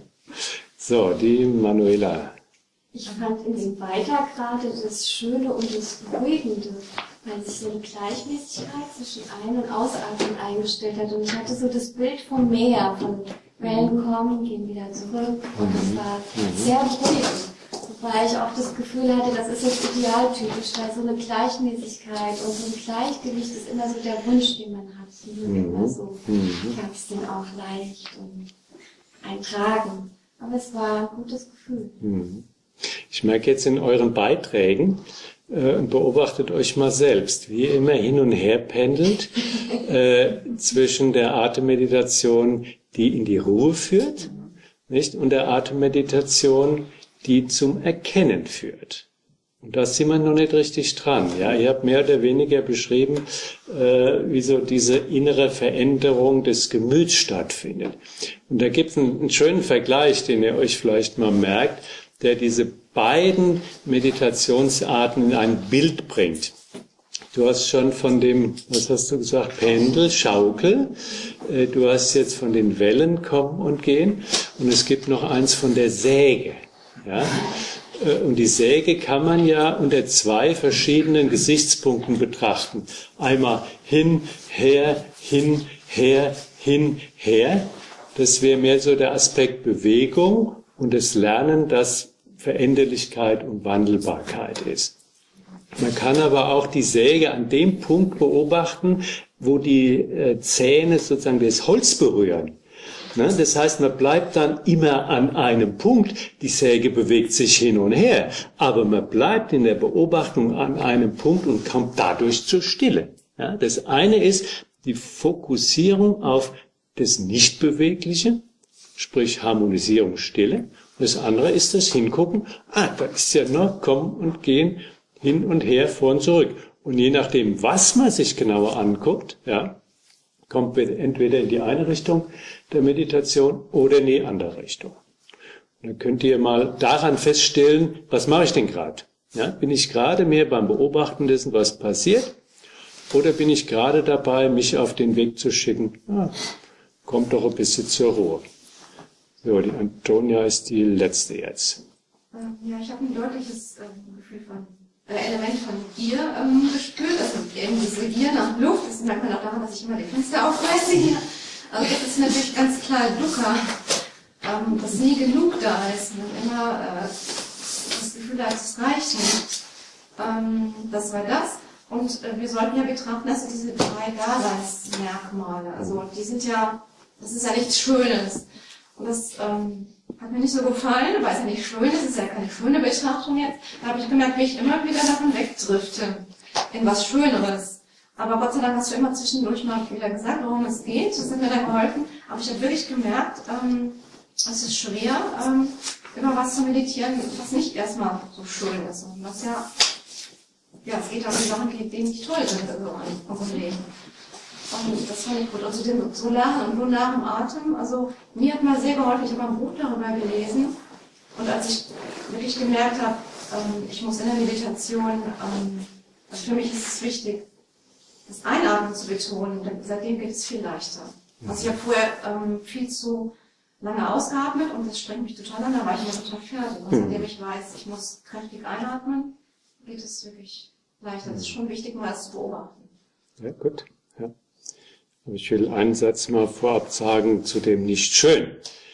So, die Manuela. Ich fand in dem Weiter gerade das Schöne und das Beruhigende, weil sich so eine Gleichmäßigkeit zwischen Ein- und Ausatmen eingestellt hat. Und ich hatte so das Bild vom Meer, von Wellen kommen, gehen wieder zurück. Und das war sehr beruhigend. Wobei ich auch das Gefühl hatte, das ist jetzt idealtypisch, weil so eine Gleichmäßigkeit und so ein Gleichgewicht ist immer so der Wunsch, den man hat. Mhm. Immer so Mhm. ganz den auch leicht und ein Tragen. Aber es war ein gutes Gefühl. Mhm. Ich merke jetzt in euren Beiträgen, äh, beobachtet euch mal selbst, wie ihr immer hin und her pendelt äh, zwischen der Atemmeditation, die in die Ruhe führt, nicht, und der Atemmeditation, die zum Erkennen führt. Und da sind wir noch nicht richtig dran. Ja, ihr habt mehr oder weniger beschrieben, äh, wie so diese innere Veränderung des Gemüts stattfindet. Und da gibt es einen, einen schönen Vergleich, den ihr euch vielleicht mal merkt, der diese beiden Meditationsarten in ein Bild bringt. Du hast schon von dem, was hast du gesagt, Pendel, Schaukel. Äh, du hast jetzt von den Wellen kommen und gehen. Und es gibt noch eins von der Säge. Ja? Und die Säge kann man ja unter zwei verschiedenen Gesichtspunkten betrachten. Einmal hin, her, hin, her, hin, her. Das wäre mehr so der Aspekt Bewegung und das Lernen, dass Veränderlichkeit und Wandelbarkeit ist. Man kann aber auch die Säge an dem Punkt beobachten, wo die Zähne sozusagen das Holz berühren. Das heißt, man bleibt dann immer an einem Punkt, die Säge bewegt sich hin und her, aber man bleibt in der Beobachtung an einem Punkt und kommt dadurch zur Stille. Das eine ist die Fokussierung auf das Nichtbewegliche, sprich Harmonisierung, Stille. Das andere ist das Hingucken, ah, da ist ja noch Kommen und Gehen, hin und her, vor und zurück. Und je nachdem, was man sich genauer anguckt, ja, kommt entweder in die eine Richtung der Meditation oder in die andere Richtung. Und dann könnt ihr mal daran feststellen, was mache ich denn gerade? Ja, bin ich gerade mehr beim Beobachten dessen, was passiert? Oder bin ich gerade dabei, mich auf den Weg zu schicken? Ah, kommt doch ein bisschen zur Ruhe. So, die Antonia ist die letzte jetzt. Ja, ich habe ein deutliches äh, Gefühl von äh, Element von Gier ähm, gespürt, also eben diese Gier nach Luft. Das merkt man auch daran, dass ich immer die Fenster aufreiße hier. Also das ist natürlich ganz klar Dukkha, ähm, dass nie genug da ist. Man immer äh, das Gefühl hat, es reicht nicht. Ähm, das war das. Und äh, wir sollten ja betrachten, dass diese drei Daseinsmerkmale, also die sind ja, das ist ja nichts Schönes. Und das ähm, hat mir nicht so gefallen, weil es ja nicht schön ist, es ist ja keine schöne Betrachtung jetzt. Da habe ich gemerkt, wie ich immer wieder davon wegdrifte in was Schöneres. Aber Gott sei Dank hast du immer zwischendurch mal wieder gesagt, worum es geht. Das hat mir dann geholfen. Aber ich habe wirklich gemerkt, ähm, es ist schwer, ähm, über was zu meditieren, was nicht erstmal so schön ist. Und was ja, ja, es geht auch um Sachen, die nicht toll sind also in unserem Leben. Und das fand ich gut. Also den, so lernen und nur nach dem Atem. Also mir hat mal sehr geholfen, ich habe ein Buch darüber gelesen. Und als ich wirklich gemerkt habe, ähm, ich muss in der Meditation, ähm, also für mich ist es wichtig, das Einatmen zu betonen, denn seitdem geht es viel leichter. Also ich habe vorher ähm, viel zu lange ausgeatmet und das strengt mich total an, da war ich immer total fertig. Und seitdem ich weiß, ich muss kräftig einatmen, geht es wirklich leichter. Das ist schon wichtig, mal das zu beobachten. Ja, gut. Ja. Aber ich will einen Satz mal vorab sagen zu dem nicht schön.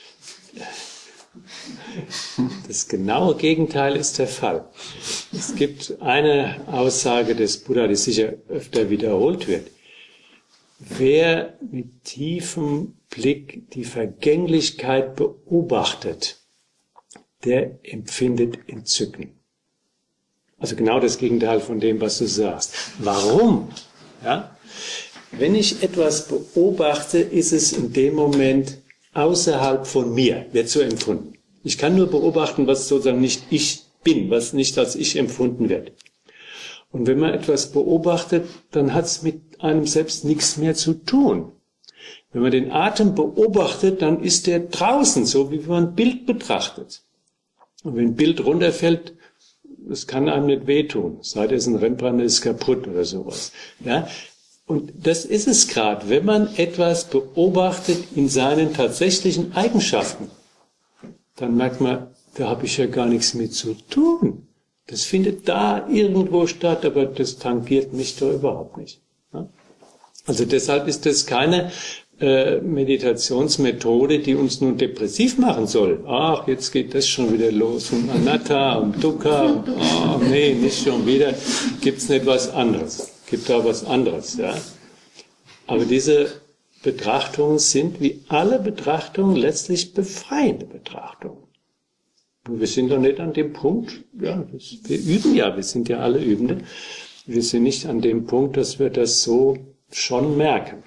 Das genaue Gegenteil ist der Fall. Es gibt eine Aussage des Buddha, die sicher öfter wiederholt wird. Wer mit tiefem Blick die Vergänglichkeit beobachtet, der empfindet Entzücken. Also genau das Gegenteil von dem, was du sagst. Warum? Ja? Wenn ich etwas beobachte, ist es in dem Moment außerhalb von mir, wird so empfunden. Ich kann nur beobachten, was sozusagen nicht ich bin, was nicht als ich empfunden wird. Und wenn man etwas beobachtet, dann hat es mit einem selbst nichts mehr zu tun. Wenn man den Atem beobachtet, dann ist der draußen, so wie man ein Bild betrachtet. Und wenn ein Bild runterfällt, das kann einem nicht wehtun. Sei es ein Rembrandt, ist kaputt oder sowas. Ja? Und das ist es gerade, wenn man etwas beobachtet in seinen tatsächlichen Eigenschaften, dann merkt man, da habe ich ja gar nichts mit zu tun. Das findet da irgendwo statt, aber das tangiert mich doch überhaupt nicht. Ja? Also deshalb ist das keine äh, Meditationsmethode, die uns nun depressiv machen soll. Ach, jetzt geht das schon wieder los und Anatta und Dukkha und oh, nee, nicht schon wieder. Gibt's nicht was anderes? Gibt da was anderes, ja? Aber diese Betrachtungen sind wie alle Betrachtungen letztlich befreiende Betrachtungen. Und wir sind doch nicht an dem Punkt, ja, das, wir üben ja, wir sind ja alle Übende, wir sind nicht an dem Punkt, dass wir das so schon merken.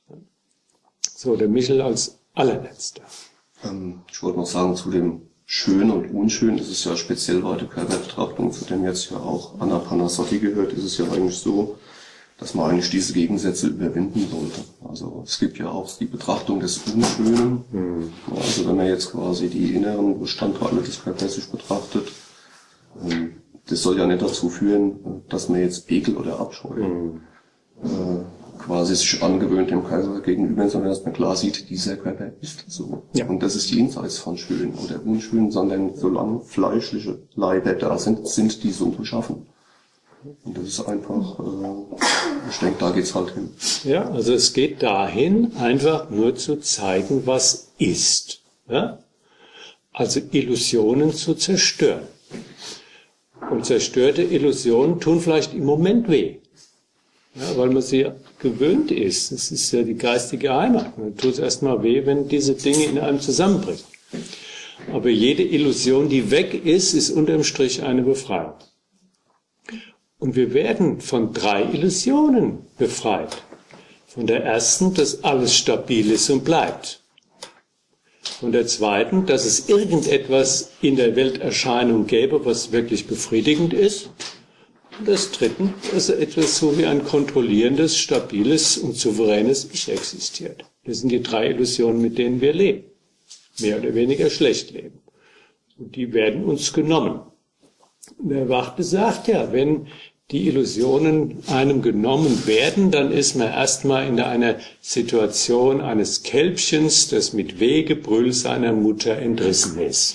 So, der Michel als allerletzter. Ähm, ich wollte noch sagen, zu dem Schön und Unschön ist es ja speziell bei der Körperbetrachtung, zu dem jetzt ja auch Anapanasati gehört, ist es ja eigentlich so, dass man eigentlich diese Gegensätze überwinden sollte. Also es gibt ja auch die Betrachtung des Unschönen. Mhm. Also wenn man jetzt quasi die inneren Bestandteile des Körpers sich betrachtet, das soll ja nicht dazu führen, dass man jetzt Ekel oder Abscheu mhm. äh, quasi sich angewöhnt dem Körper gegenüber, sondern dass man klar sieht, dieser Körper ist so. Ja. Und das ist jenseits von schön oder unschön, sondern solange fleischliche Leiber da sind, sind die so beschaffen. Und das ist einfach, äh, ich denke, da geht's halt hin. Ja, also es geht dahin, einfach nur zu zeigen, was ist. Ja? Also Illusionen zu zerstören. Und zerstörte Illusionen tun vielleicht im Moment weh. Ja, weil man sie gewöhnt ist. Das ist ja die geistige Heimat. Dann tut es erstmal weh, wenn diese Dinge in einem zusammenbrechen. Aber jede Illusion, die weg ist, ist unterm Strich eine Befreiung. Und wir werden von drei Illusionen befreit. Von der ersten, dass alles stabil ist und bleibt. Von der zweiten, dass es irgendetwas in der Welterscheinung gäbe, was wirklich befriedigend ist. Und das dritten, dass etwas so wie ein kontrollierendes, stabiles und souveränes Ich existiert. Das sind die drei Illusionen, mit denen wir leben. Mehr oder weniger schlecht leben. Und die werden uns genommen. Der Warte sagt ja, wenn die Illusionen einem genommen werden, dann ist man erstmal in einer Situation eines Kälbchens, das mit Wehgebrüll seiner Mutter entrissen ist.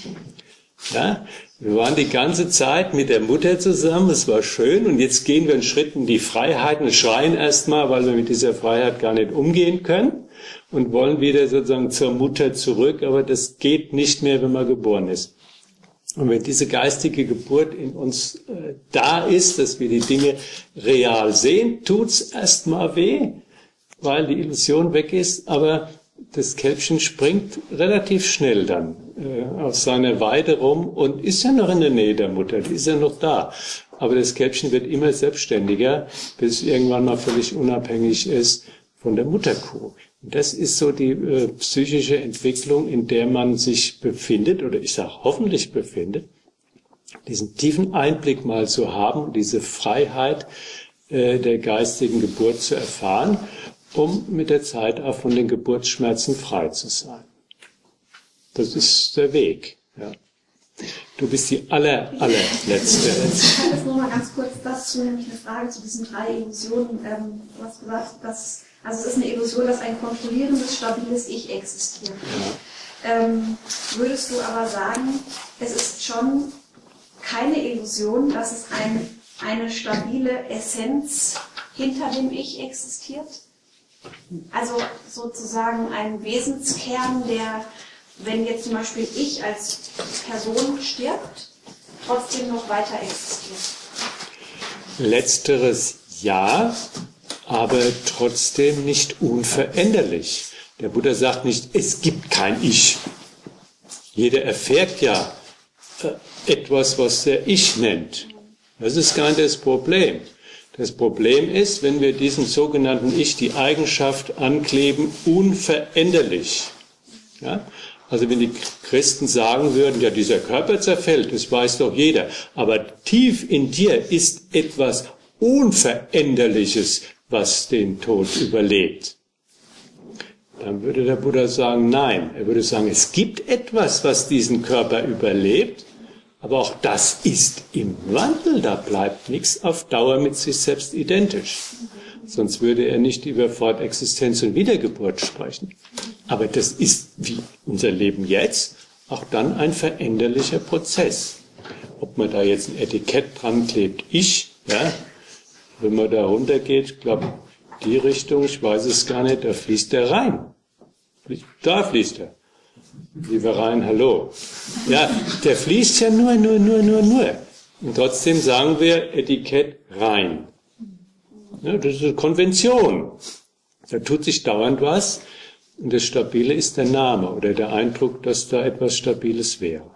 Ja? Wir waren die ganze Zeit mit der Mutter zusammen, es war schön, und jetzt gehen wir einen Schritt in die Freiheit und schreien erstmal, weil wir mit dieser Freiheit gar nicht umgehen können und wollen wieder sozusagen zur Mutter zurück, aber das geht nicht mehr, wenn man geboren ist. Und wenn diese geistige Geburt in uns äh, da ist, dass wir die Dinge real sehen, tut's erstmal weh, weil die Illusion weg ist, aber das Kälbchen springt relativ schnell dann äh, auf seiner Weide rum und ist ja noch in der Nähe der Mutter, die ist ja noch da. Aber das Kälbchen wird immer selbstständiger, bis es irgendwann mal völlig unabhängig ist von der Mutterkuh. Und das ist so die äh, psychische Entwicklung, in der man sich befindet, oder ich sage hoffentlich befindet, diesen tiefen Einblick mal zu haben, diese Freiheit äh, der geistigen Geburt zu erfahren, um mit der Zeit auch von den Geburtsschmerzen frei zu sein. Das ist der Weg. Ja. Du bist die aller, allerletzte. Ich kann jetzt nur mal ganz kurz dazu, nämlich eine Frage zu diesen drei Illusionen. Ähm, du hast gesagt, dass, also es ist eine Illusion, dass ein kontrollierendes, stabiles Ich existiert. Ja. Ähm, würdest du aber sagen, es ist schon keine Illusion, dass es ein, eine stabile Essenz hinter dem Ich existiert? Also sozusagen ein Wesenskern, der, wenn jetzt zum Beispiel ich als Person stirbt, trotzdem noch weiter existiert. Letzteres ja, aber trotzdem nicht unveränderlich. Der Buddha sagt nicht, es gibt kein Ich. Jeder erfährt ja äh, etwas, was der Ich nennt. Das ist gar nicht das Problem. Das Problem ist, wenn wir diesem sogenannten Ich die Eigenschaft ankleben, unveränderlich. Ja? Also wenn die Christen sagen würden, ja, dieser Körper zerfällt, das weiß doch jeder, aber tief in dir ist etwas Unveränderliches, was den Tod überlebt. Dann würde der Buddha sagen, nein. Er würde sagen, es gibt etwas, was diesen Körper überlebt, aber auch das ist im Wandel, da bleibt nichts auf Dauer mit sich selbst identisch. Sonst würde er nicht über Fortexistenz und Wiedergeburt sprechen. Aber das ist wie unser Leben jetzt auch dann ein veränderlicher Prozess. Ob man da jetzt ein Etikett dran klebt, ich, ja, wenn man da runtergeht, glaube die Richtung, ich weiß es gar nicht, da fließt der Rhein. Da fließt er. Lieber Rhein, hallo. Ja, der fließt ja nur, nur, nur, nur, nur. Und trotzdem sagen wir Etikett Rhein. Ja, das ist eine Konvention. Da tut sich dauernd was. Und das Stabile ist der Name oder der Eindruck, dass da etwas Stabiles wäre.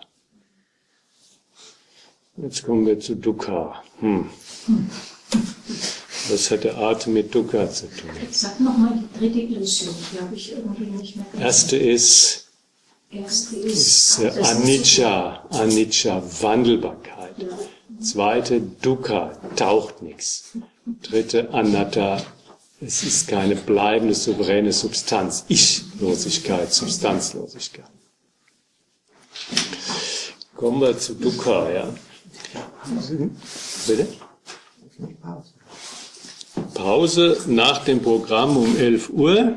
Jetzt kommen wir zu Dukkha. Hm. Was hat der Atem mit Dukkha zu tun? Sag nochmal die dritte Illusion, die habe ich irgendwie nicht mehr gehört. Erste ist, Erste ist ist äh, Anicca, Anicca, Wandelbarkeit. Ja. Zweite, Dukkha, taucht nichts. Dritte, Anatta, es ist keine bleibende, souveräne Substanz. Ichlosigkeit, Substanzlosigkeit. Kommen wir zu Dukkha, ja. Bitte? Pause nach dem Programm um elf Uhr.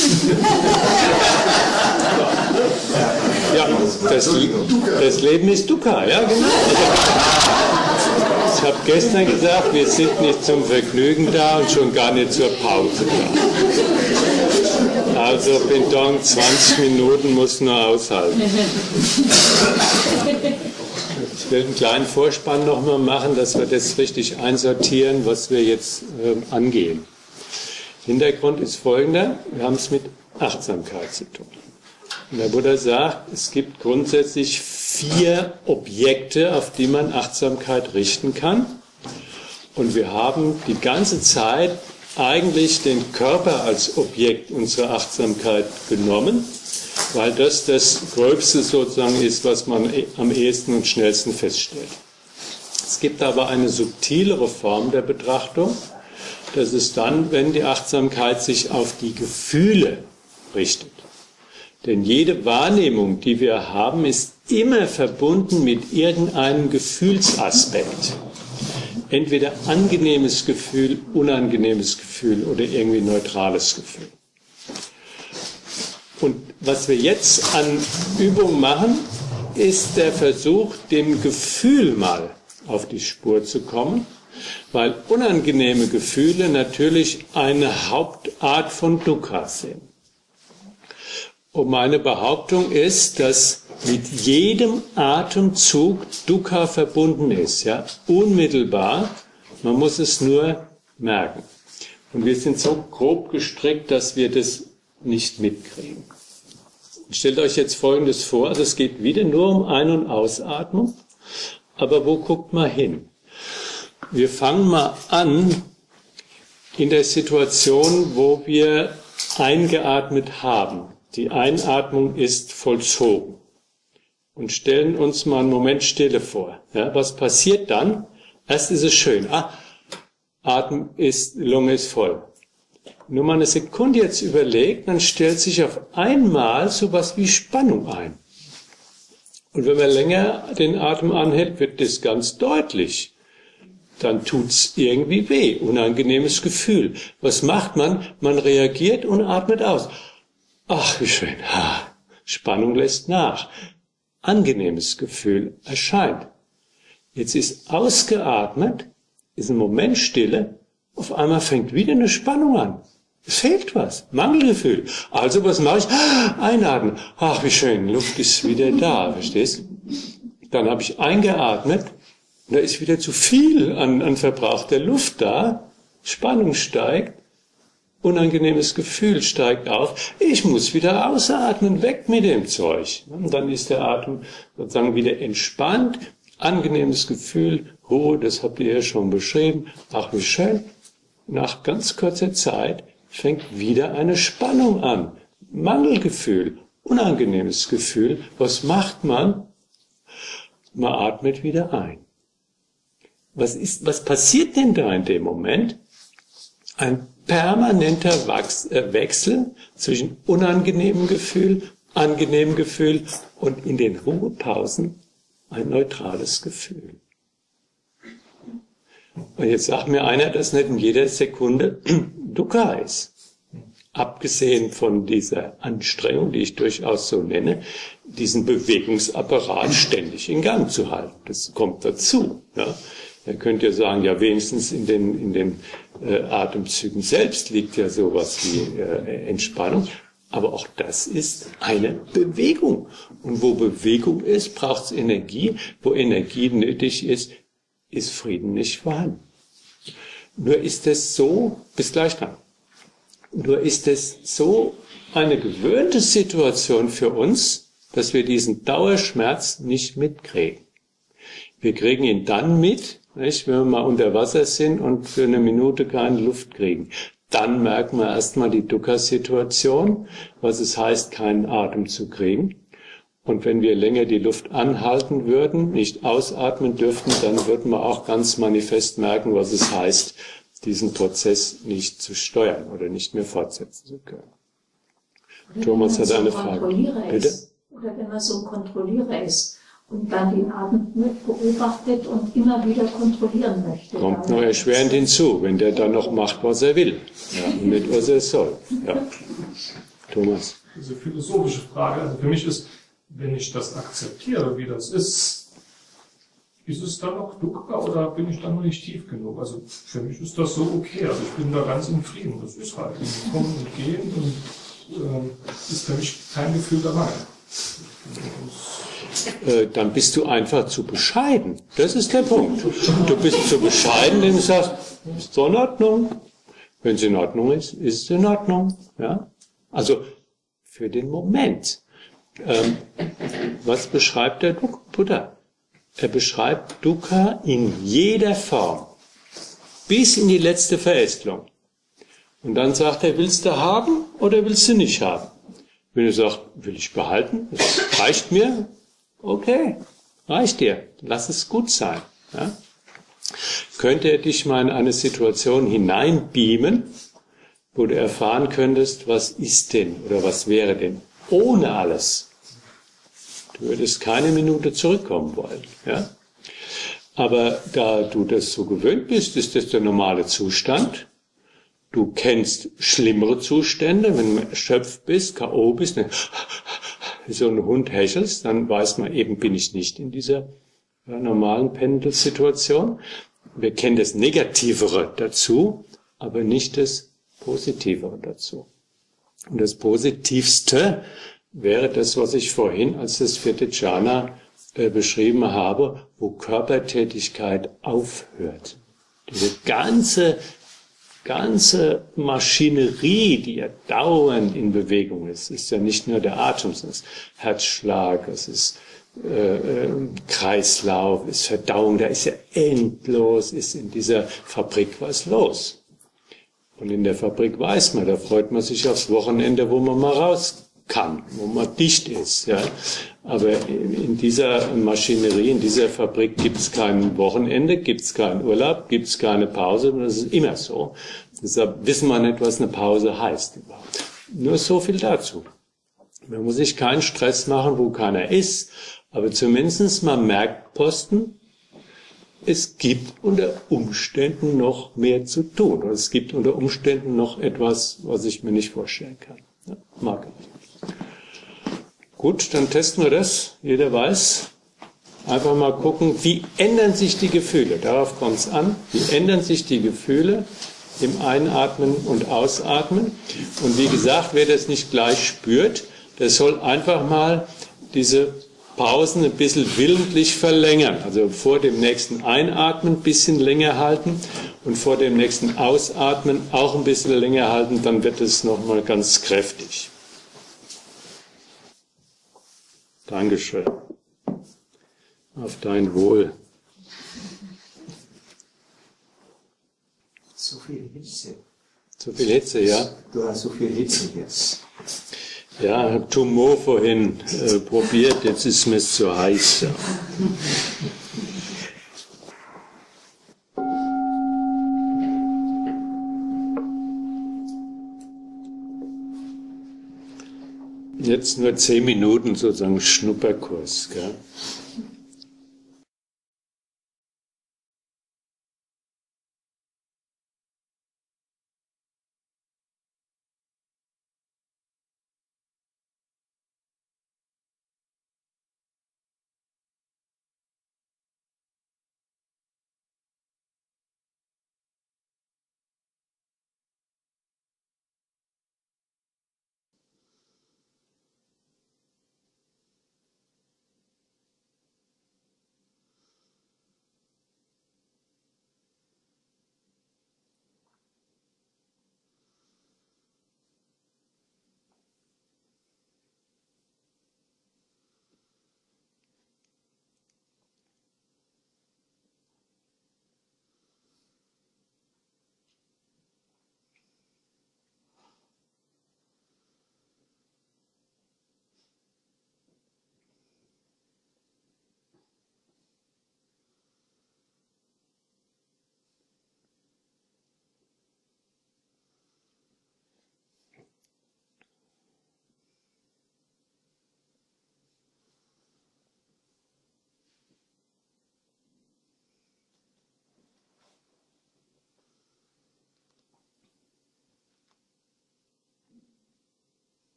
Ja, das, das Leben ist Dukkha, ja genau. Ich habe gestern gesagt, wir sind nicht zum Vergnügen da und schon gar nicht zur Pause da. Also Pindong, zwanzig Minuten muss nur aushalten. Ich will einen kleinen Vorspann nochmal machen, dass wir das richtig einsortieren, was wir jetzt äh, angehen. Hintergrund ist folgender, wir haben es mit Achtsamkeit zu tun. Und der Buddha sagt, es gibt grundsätzlich vier Objekte, auf die man Achtsamkeit richten kann. Und wir haben die ganze Zeit eigentlich den Körper als Objekt unserer Achtsamkeit genommen, weil das das Gröbste sozusagen ist, was man am ehesten und schnellsten feststellt. Es gibt aber eine subtilere Form der Betrachtung. Das ist dann, wenn die Achtsamkeit sich auf die Gefühle richtet. Denn jede Wahrnehmung, die wir haben, ist immer verbunden mit irgendeinem Gefühlsaspekt. Entweder angenehmes Gefühl, unangenehmes Gefühl oder irgendwie neutrales Gefühl. Und was wir jetzt an Übung machen, ist der Versuch, dem Gefühl mal auf die Spur zu kommen, weil unangenehme Gefühle natürlich eine Hauptart von Dukkha sind. Und meine Behauptung ist, dass mit jedem Atemzug Dukkha verbunden ist, ja, unmittelbar. Man muss es nur merken. Und wir sind so grob gestrickt, dass wir das nicht mitkriegen. Stellt euch jetzt Folgendes vor, also es geht wieder nur um Ein- und Ausatmung, aber wo guckt man hin? Wir fangen mal an in der Situation, wo wir eingeatmet haben. Die Einatmung ist vollzogen. Und stellen uns mal einen Moment Stille vor. Ja, was passiert dann? Erst ist es schön. Ah, Atem ist, Lunge ist voll. Nur mal eine Sekunde jetzt überlegt, dann stellt sich auf einmal sowas wie Spannung ein. Und wenn man länger den Atem anhält, wird das ganz deutlich. Dann tut's irgendwie weh, unangenehmes Gefühl. Was macht man? Man reagiert und atmet aus. Ach, wie schön. Ha, Spannung lässt nach. Angenehmes Gefühl erscheint. Jetzt ist ausgeatmet, ist ein Moment Stille, auf einmal fängt wieder eine Spannung an. Es fehlt was, Mangelgefühl. Also was mache ich? Einatmen. Ach, wie schön, Luft ist wieder da, verstehst? Dann habe ich eingeatmet, und da ist wieder zu viel an, an verbrauchter Luft da, Spannung steigt, unangenehmes Gefühl steigt auf, ich muss wieder ausatmen, weg mit dem Zeug. Und dann ist der Atem sozusagen wieder entspannt, angenehmes Gefühl, Ruhe, das habt ihr ja schon beschrieben, ach wie schön. Nach ganz kurzer Zeit fängt wieder eine Spannung an, Mangelgefühl, unangenehmes Gefühl. Was macht man? Man atmet wieder ein. Was ist, was passiert denn da in dem Moment? Ein permanenter Wachs, äh, Wechsel zwischen unangenehmem Gefühl, angenehmem Gefühl und in den Ruhepausen ein neutrales Gefühl. Und jetzt sagt mir einer, dass nicht in jeder Sekunde Dukkha ist. Abgesehen von dieser Anstrengung, die ich durchaus so nenne, diesen Bewegungsapparat ständig in Gang zu halten. Das kommt dazu. Ja. Ihr könnt ja sagen, ja wenigstens in den, in den äh, Atemzügen selbst liegt ja sowas wie äh, Entspannung. Aber auch das ist eine Bewegung. Und wo Bewegung ist, braucht es Energie. Wo Energie nötig ist, ist Frieden nicht vorhanden. Nur ist es so, bis gleich dran, nur ist es so eine gewöhnte Situation für uns, dass wir diesen Dauerschmerz nicht mitkriegen. Wir kriegen ihn dann mit, nicht, wenn wir mal unter Wasser sind und für eine Minute keine Luft kriegen. Dann merken wir erstmal die Dukkha-Situation, was es heißt, keinen Atem zu kriegen. Und wenn wir länger die Luft anhalten würden, nicht ausatmen dürften, dann würden wir auch ganz manifest merken, was es heißt, diesen Prozess nicht zu steuern oder nicht mehr fortsetzen zu können. Oder Thomas hat so eine Frage. Bitte? Ist, oder wenn man so ein Kontrollierer ist und dann den Atem mit beobachtet und immer wieder kontrollieren möchte. Kommt noch erschwerend hinzu, wenn der dann noch macht, was er will. Ja, und nicht, was er soll. Ja. Thomas. Diese philosophische Frage, also für mich ist, wenn ich das akzeptiere, wie das ist, ist es dann noch Dukkha oder bin ich dann noch nicht tief genug? Also für mich ist das so okay, also ich bin da ganz im Frieden. Das ist halt kommen und gehen und äh, ist für mich kein Gefühl dabei. Äh, dann bist du einfach zu bescheiden. Das ist der Punkt. Du bist zu bescheiden, denn du sagst, ist so in Ordnung. Wenn es in Ordnung ist, ist es in Ordnung. Ja? Also für den Moment. Ähm, was beschreibt der Buddha? Er beschreibt Dukkha in jeder Form, bis in die letzte Verästelung. Und dann sagt er, willst du haben oder willst du nicht haben? Wenn du sagst, will ich behalten, das reicht mir, okay, reicht dir, lass es gut sein. Ja? Könnte er dich mal in eine Situation hineinbeamen, wo du erfahren könntest, was ist denn oder was wäre denn ohne alles? Du würdest keine Minute zurückkommen wollen. Ja? Aber da du das so gewöhnt bist, ist das der normale Zustand. Du kennst schlimmere Zustände. Wenn du erschöpft bist, K O bist, wie so ein Hund hechelst, dann weiß man eben, bin ich nicht in dieser ja, normalen Pendelsituation. Wir kennen das Negativere dazu, aber nicht das Positivere dazu. Und das Positivste wäre das, was ich vorhin als das vierte Jhana äh, beschrieben habe, wo Körpertätigkeit aufhört. Diese ganze, ganze Maschinerie, die ja dauernd in Bewegung ist, ist ja nicht nur der Atem, es ist Herzschlag, es ist äh, äh, Kreislauf, ist Verdauung, da ist ja endlos, ist in dieser Fabrik was los. Und in der Fabrik weiß man, da freut man sich aufs Wochenende, wo man mal raus kann, wo man dicht ist. Ja. Aber in dieser Maschinerie, in dieser Fabrik gibt es kein Wochenende, gibt es keinen Urlaub, gibt es keine Pause. Das ist immer so. Deshalb wissen wir nicht, was eine Pause heißt überhaupt. Nur so viel dazu. Man muss sich keinen Stress machen, wo keiner ist, aber zumindest mal Merkposten, es gibt unter Umständen noch mehr zu tun. Oder es gibt unter Umständen noch etwas, was ich mir nicht vorstellen kann. Ja, mag ich. Gut, dann testen wir das. Jeder weiß. Einfach mal gucken, wie ändern sich die Gefühle. Darauf kommt es an. Wie ändern sich die Gefühle im Einatmen und Ausatmen? Und wie gesagt, wer das nicht gleich spürt, der soll einfach mal diese Pausen ein bisschen willentlich verlängern. Also vor dem nächsten Einatmen ein bisschen länger halten und vor dem nächsten Ausatmen auch ein bisschen länger halten. Dann wird es nochmal ganz kräftig. Dankeschön. Auf dein Wohl. So viel Hitze. So viel Hitze, ja? Du hast so viel Hitze jetzt. Ja, ich habe Tumor vorhin äh, probiert, jetzt ist mir zu heiß. Ja. jetzt nur zehn Minuten sozusagen Schnupperkurs. Gell?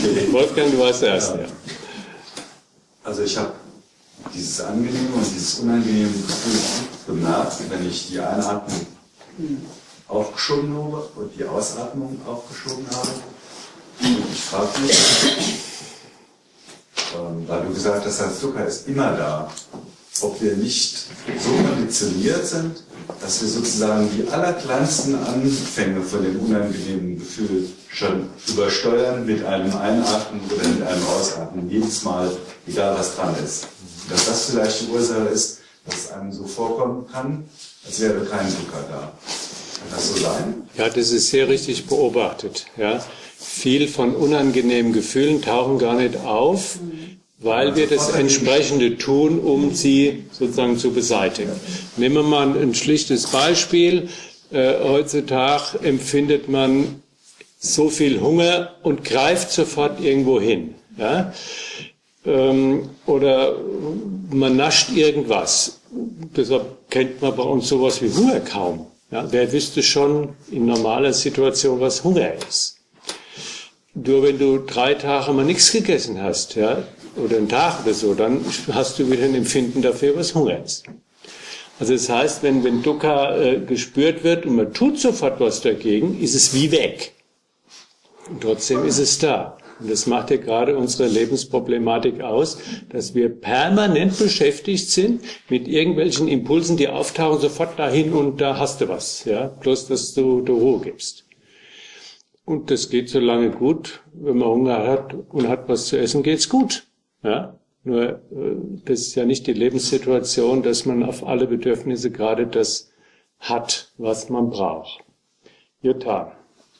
Wolfgang, du warst der Erste. Ja. Also ich habe dieses angenehme und dieses unangenehme Gefühl bemerkt, wenn ich die Einatmung aufgeschoben habe und die Ausatmung aufgeschoben habe. Und ich frage mich, ähm, weil du gesagt hast, der Zucker ist immer da, ob wir nicht so konditioniert sind, dass wir sozusagen die allerkleinsten Anfänge von dem unangenehmen Gefühl schon übersteuern mit einem Einatmen oder mit einem Ausatmen, jedes Mal, egal was dran ist. Dass das vielleicht die Ursache ist, dass es einem so vorkommen kann, als wäre kein Zucker da. Kann das so sein? Ja, das ist sehr richtig beobachtet. Ja. Viel von unangenehmen Gefühlen tauchen gar nicht auf, weil wir das Entsprechende tun, um sie sozusagen zu beseitigen. Nehmen wir mal ein schlichtes Beispiel. Äh, heutzutage empfindet man so viel Hunger und greift sofort irgendwo hin. Ja? Ähm, oder man nascht irgendwas. Deshalb kennt man bei uns sowas wie Hunger kaum. Ja? Wer wüsste schon in normaler Situation, was Hunger ist? Nur wenn du drei Tage mal nichts gegessen hast, ja, oder einen Tag oder so, dann hast du wieder ein Empfinden dafür, was Hunger ist. Also das heißt, wenn, wenn Dukkha äh, gespürt wird und man tut sofort was dagegen, ist es wie weg. Und trotzdem ist es da. Und das macht ja gerade unsere Lebensproblematik aus, dass wir permanent beschäftigt sind mit irgendwelchen Impulsen, die auftauchen, sofort dahin und da hast du was. Ja? Bloß, dass du, du Ruhe gibst. Und das geht so lange gut. Wenn man Hunger hat und hat was zu essen, geht's gut. Ja? Nur das ist ja nicht die Lebenssituation, dass man auf alle Bedürfnisse gerade das hat, was man braucht. Jutta.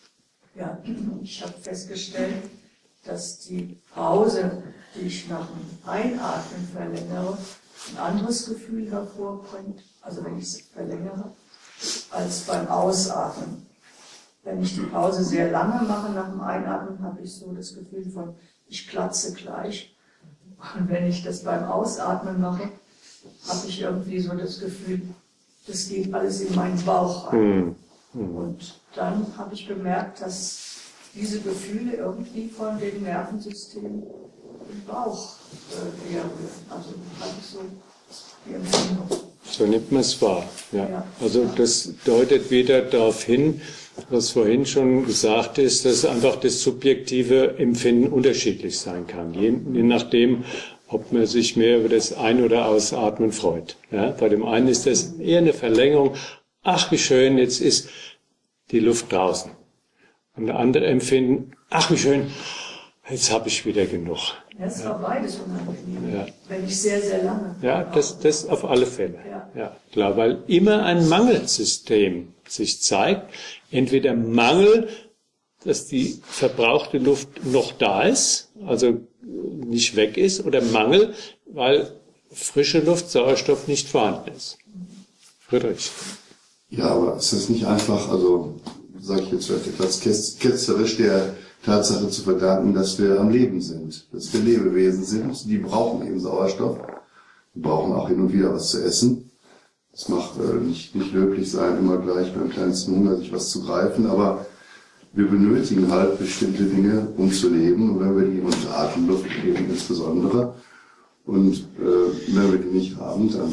Ja, ich habe festgestellt, dass die Pause, die ich nach dem Einatmen verlängere, ein anderes Gefühl hervorbringt, also wenn ich es verlängere, als beim Ausatmen. Wenn ich die Pause sehr lange mache nach dem Einatmen, habe ich so das Gefühl von, ich platze gleich. Und wenn ich das beim Ausatmen mache, habe ich irgendwie so das Gefühl, das geht alles in meinen Bauch rein. Mhm. Und dann habe ich bemerkt, dass diese Gefühle irgendwie von dem Nervensystem im Bauch äh, herrühren. Also habe ich so die Empfindung. So nimmt man es wahr. Ja. Ja. Also das deutet wieder darauf hin, was vorhin schon gesagt ist, dass einfach das subjektive Empfinden unterschiedlich sein kann, je, je nachdem, ob man sich mehr über das Ein- oder Ausatmen freut. Ja, bei dem einen ist das eher eine Verlängerung, ach wie schön, jetzt ist die Luft draußen. Und der andere empfinden, ach wie schön, jetzt habe ich wieder genug. Ja, es war ja. beides unangenehm, ja. wenn ich sehr, sehr lange. Ja, das, das auf alle Fälle. Ja. Ja, klar, weil immer ein Mangelsystem sich zeigt. Entweder Mangel, dass die verbrauchte Luft noch da ist, also nicht weg ist, oder Mangel, weil frische Luft, Sauerstoff nicht vorhanden ist. Friedrich. Ja, aber ist das nicht einfach, also sage ich jetzt vielleicht etwas ketzerisch, der Tatsache zu verdanken, dass wir am Leben sind, dass wir Lebewesen sind, die brauchen eben Sauerstoff, die brauchen auch hin und wieder was zu essen. Es macht äh, nicht, nicht löblich sein, immer gleich beim kleinsten Hunger sich was zu greifen, aber wir benötigen halt bestimmte Dinge, um zu leben, und wenn wir die, unsere Atemluft eben insbesondere, und äh, wenn wir die nicht haben, dann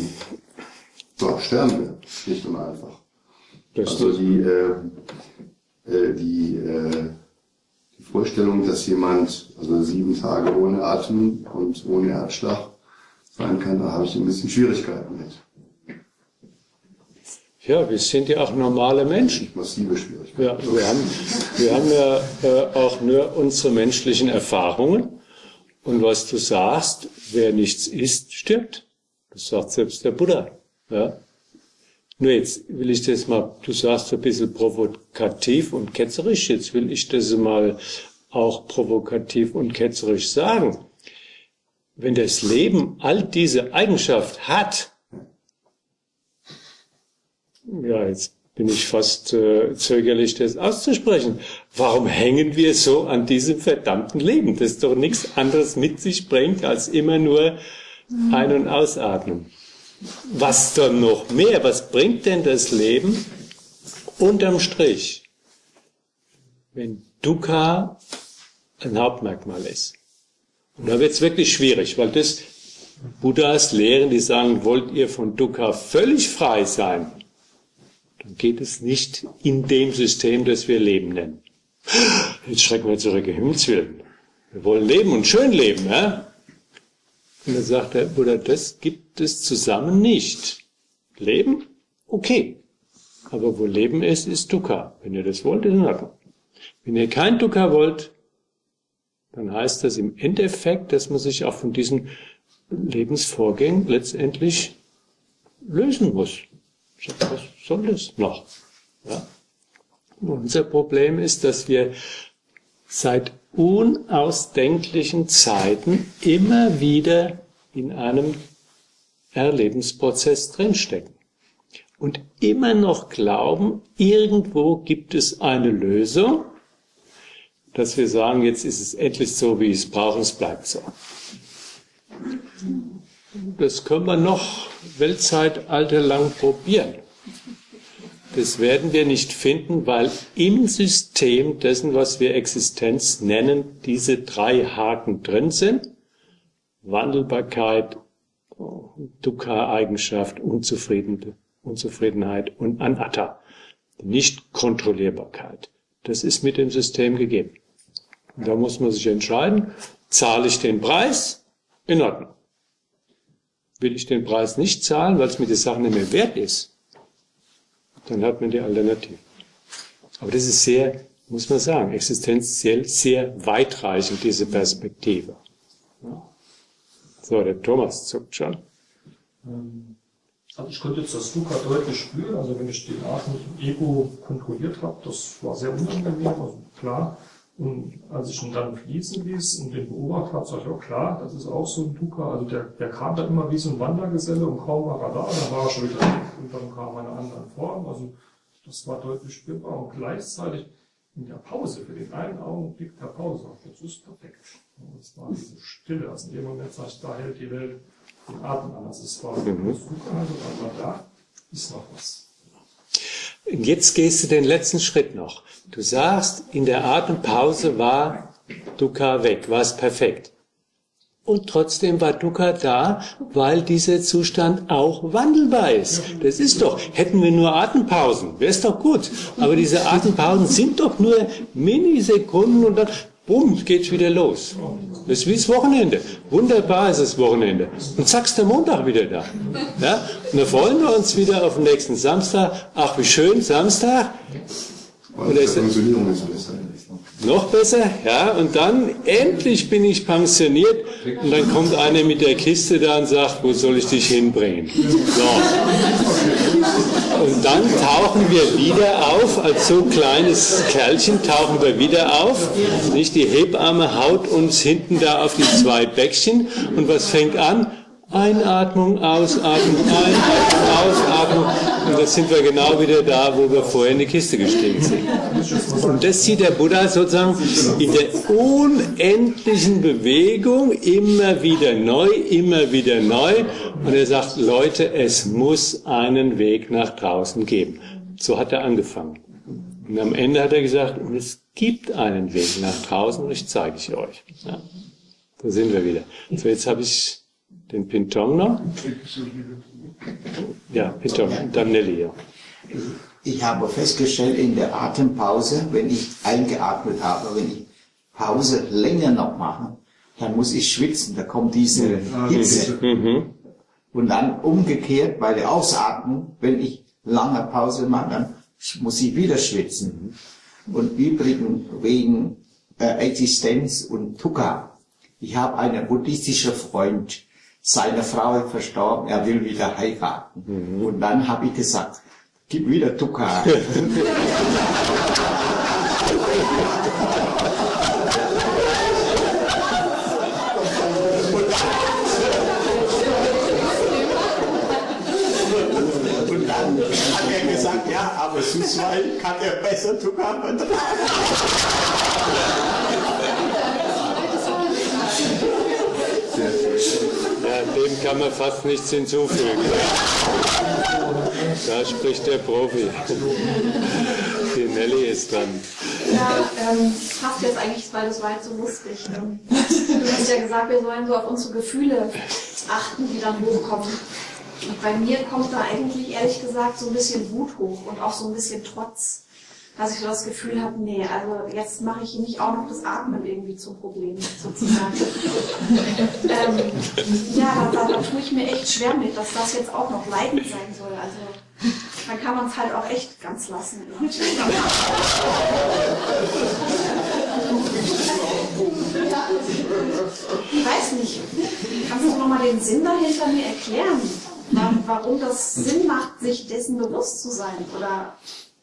so, sterben wir, schlicht und einfach. Also die, äh, äh, die, äh, die Vorstellung, dass jemand also sieben Tage ohne Atem und ohne Herzschlag sein kann, da habe ich ein bisschen Schwierigkeiten mit. Ja, wir sind ja auch normale Menschen. Massive Schwierigkeiten. Ja, wir haben, wir haben ja äh, auch nur unsere menschlichen Erfahrungen. Und was du sagst, wer nichts isst, stirbt. Das sagt selbst der Buddha. Ja. Nur jetzt will ich das mal, du sagst ein bisschen provokativ und ketzerisch, jetzt will ich das mal auch provokativ und ketzerisch sagen. Wenn das Leben all diese Eigenschaft hat, ja, jetzt bin ich fast äh, zögerlich, das auszusprechen. Warum hängen wir so an diesem verdammten Leben, das doch nichts anderes mit sich bringt, als immer nur Ein- und Ausatmen? Was dann noch mehr? Was bringt denn das Leben unterm Strich? Wenn Dukkha ein Hauptmerkmal ist. Und da wird es wirklich schwierig, weil das Buddhas lehren, die sagen, wollt ihr von Dukkha völlig frei sein, dann geht es nicht in dem System, das wir Leben nennen. Jetzt schrecken wir zurück, im Himmels Willen. Wir wollen leben und schön leben, ja? Und dann sagt der Buddha, das gibt es zusammen nicht. Leben? Okay. Aber wo Leben ist, ist Dukkha. Wenn ihr das wollt, ist in Ordnung. Wenn ihr kein Dukkha wollt, dann heißt das im Endeffekt, dass man sich auch von diesen Lebensvorgängen letztendlich lösen muss. Was soll das noch? Ja. Unser Problem ist, dass wir seit unausdenklichen Zeiten immer wieder in einem Erlebensprozess drinstecken und immer noch glauben, irgendwo gibt es eine Lösung, dass wir sagen, jetzt ist es endlich so, wie es braucht, es bleibt so. Das können wir noch Weltzeitalter lang probieren. Das werden wir nicht finden, weil im System dessen, was wir Existenz nennen, diese drei Haken drin sind. Wandelbarkeit, Dukkha-Eigenschaft, Unzufriedenheit und Anatta, Nicht-Kontrollierbarkeit. Das ist mit dem System gegeben. Und da muss man sich entscheiden, zahle ich den Preis? In Ordnung. Will ich den Preis nicht zahlen, weil es mir die Sache nicht mehr wert ist, dann hat man die Alternative. Aber das ist sehr, muss man sagen, existenziell sehr weitreichend, diese Perspektive. Ja. So, der Thomas zuckt schon. Also ich konnte jetzt das Dukkha deutlich spüren, also wenn ich den Atem mit dem Ego kontrolliert habe, das war sehr unangenehm, also klar. Und als ich ihn dann fließen ließ und den beobachtet habe, sage ich auch klar, das ist auch so ein Dukkha. Also der, der kam dann immer wie so ein Wandergeselle und kaum war er da, dann war er schon wieder weg und dann kam eine andere Form. Also das war deutlich spürbar und gleichzeitig in der Pause, für den einen Augenblick der Pause, das ist perfekt. Und es war diese Stille, also in dem Moment sage ich, da hält die Welt den Atem an. Also es war das Dukkha, aber da ist noch was. Jetzt gehst du den letzten Schritt noch. Du sagst, in der Atempause war Dukkha weg, war es perfekt. Und trotzdem war Dukkha da, weil dieser Zustand auch wandelbar ist. Das ist doch, hätten wir nur Atempausen, wäre es doch gut. Aber diese Atempausen sind doch nur Minisekunden und dann, bumm, geht's wieder los. Das ist wie das Wochenende. Wunderbar ist das Wochenende. Und zack, ist der Montag wieder da. Ja? Und dann freuen wir uns wieder auf den nächsten Samstag. Ach, wie schön, Samstag. Oder ist Pensionierung ist besser. Noch besser, ja. Und dann, endlich bin ich pensioniert. Und dann kommt einer mit der Kiste da und sagt, wo soll ich dich hinbringen? So. Und dann tauchen wir wieder auf, als so kleines Kerlchen tauchen wir wieder auf. Nicht, die Hebamme haut uns hinten da auf die zwei Bäckchen. Und was fängt an? Einatmung, Ausatmung, Einatmung, Ausatmung. Und da sind wir genau wieder da, wo wir vorher in die Kiste gestiegen sind. Und das sieht der Buddha sozusagen in der unendlichen Bewegung immer wieder neu, immer wieder neu. Und er sagt, Leute, es muss einen Weg nach draußen geben. So hat er angefangen. Und am Ende hat er gesagt, und es gibt einen Weg nach draußen und ich zeige ich euch. Ja, da sind wir wieder. So, jetzt habe ich den Pintong noch. Ja, Pintong, dann Nelly. Ja. Ich habe festgestellt, in der Atempause, wenn ich eingeatmet habe, wenn ich Pause länger noch mache, dann muss ich schwitzen, da kommt diese Hitze. Mhm. Und dann umgekehrt bei der Ausatmung, wenn ich lange Pause mache, dann muss ich wieder schwitzen. Und übrigens wegen äh, Existenz und Dukkha. Ich habe einen buddhistischen Freund, seine Frau ist verstorben, er will wieder heiraten. Mhm. Und dann habe ich gesagt, gib wieder Dukkha. Und dann hat er gesagt, ja, aber zu zweit kann er besser Dukkha vertragen. Ja, dem kann man fast nichts hinzufügen. Da spricht der Profi. Genau. Nelly ist dran. Ja, ähm, passt jetzt eigentlich, weil das war jetzt so lustig. Ähm, du hast ja gesagt, wir sollen so auf unsere Gefühle achten, die dann hochkommen. Und bei mir kommt da eigentlich, ehrlich gesagt, so ein bisschen Wut hoch und auch so ein bisschen Trotz. Dass ich so das Gefühl habe, nee, also jetzt mache ich nicht auch noch das Atmen irgendwie zum Problem, sozusagen. ähm, ja, da, da, da tue ich mir echt schwer mit, dass das jetzt auch noch leidend sein soll. Also dann kann man es halt auch echt ganz lassen. Ich weiß nicht, kannst du nochmal den Sinn dahinter mir erklären? Warum das Sinn macht, sich dessen bewusst zu sein? Oder...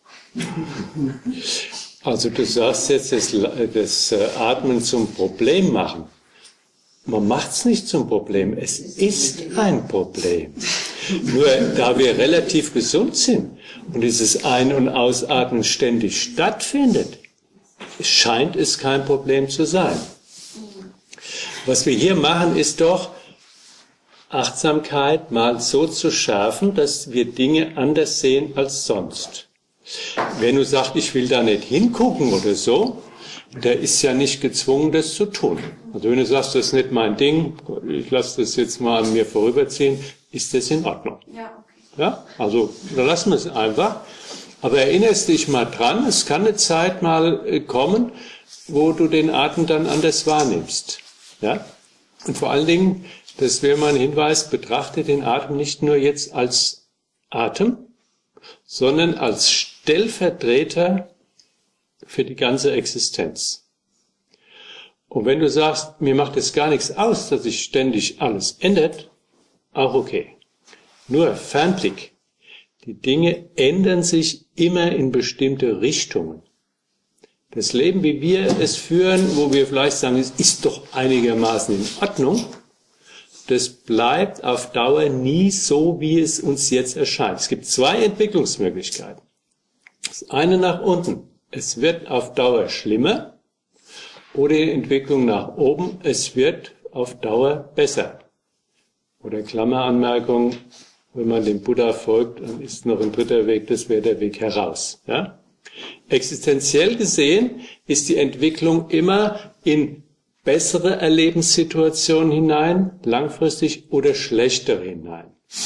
Also du sagst jetzt, das, das Atmen zum Problem machen. Man macht es nicht zum Problem, es ist ein Problem. Nur da wir relativ gesund sind und dieses Ein- und Ausatmen ständig stattfindet, scheint es kein Problem zu sein. Was wir hier machen, ist doch, Achtsamkeit mal so zu schärfen, dass wir Dinge anders sehen als sonst. Wenn du sagst, ich will da nicht hingucken oder so, der ist ja nicht gezwungen, das zu tun. Also wenn du sagst, das ist nicht mein Ding, ich lasse das jetzt mal an mir vorüberziehen, ist das in Ordnung. Ja, okay. Ja, also dann lassen wir es einfach. Aber erinnerst dich mal dran, es kann eine Zeit mal kommen, wo du den Atem dann anders wahrnimmst. Ja? Und vor allen Dingen, das wäre mal ein Hinweis, betrachte den Atem nicht nur jetzt als Atem, sondern als Stellvertreter für die ganze Existenz. Und wenn du sagst, mir macht es gar nichts aus, dass sich ständig alles ändert, auch okay. Nur Fernblick. Die Dinge ändern sich immer in bestimmte Richtungen. Das Leben, wie wir es führen, wo wir vielleicht sagen, es ist doch einigermaßen in Ordnung, das bleibt auf Dauer nie so, wie es uns jetzt erscheint. Es gibt zwei Entwicklungsmöglichkeiten. Das eine nach unten. Es wird auf Dauer schlimmer. Oder die Entwicklung nach oben. Es wird auf Dauer besser. Oder Klammeranmerkung, wenn man dem Buddha folgt, dann ist noch ein dritter Weg, das wäre der Weg heraus. Ja? Existenziell gesehen ist die Entwicklung immer in bessere Erlebenssituationen hinein, langfristig, oder schlechtere hinein.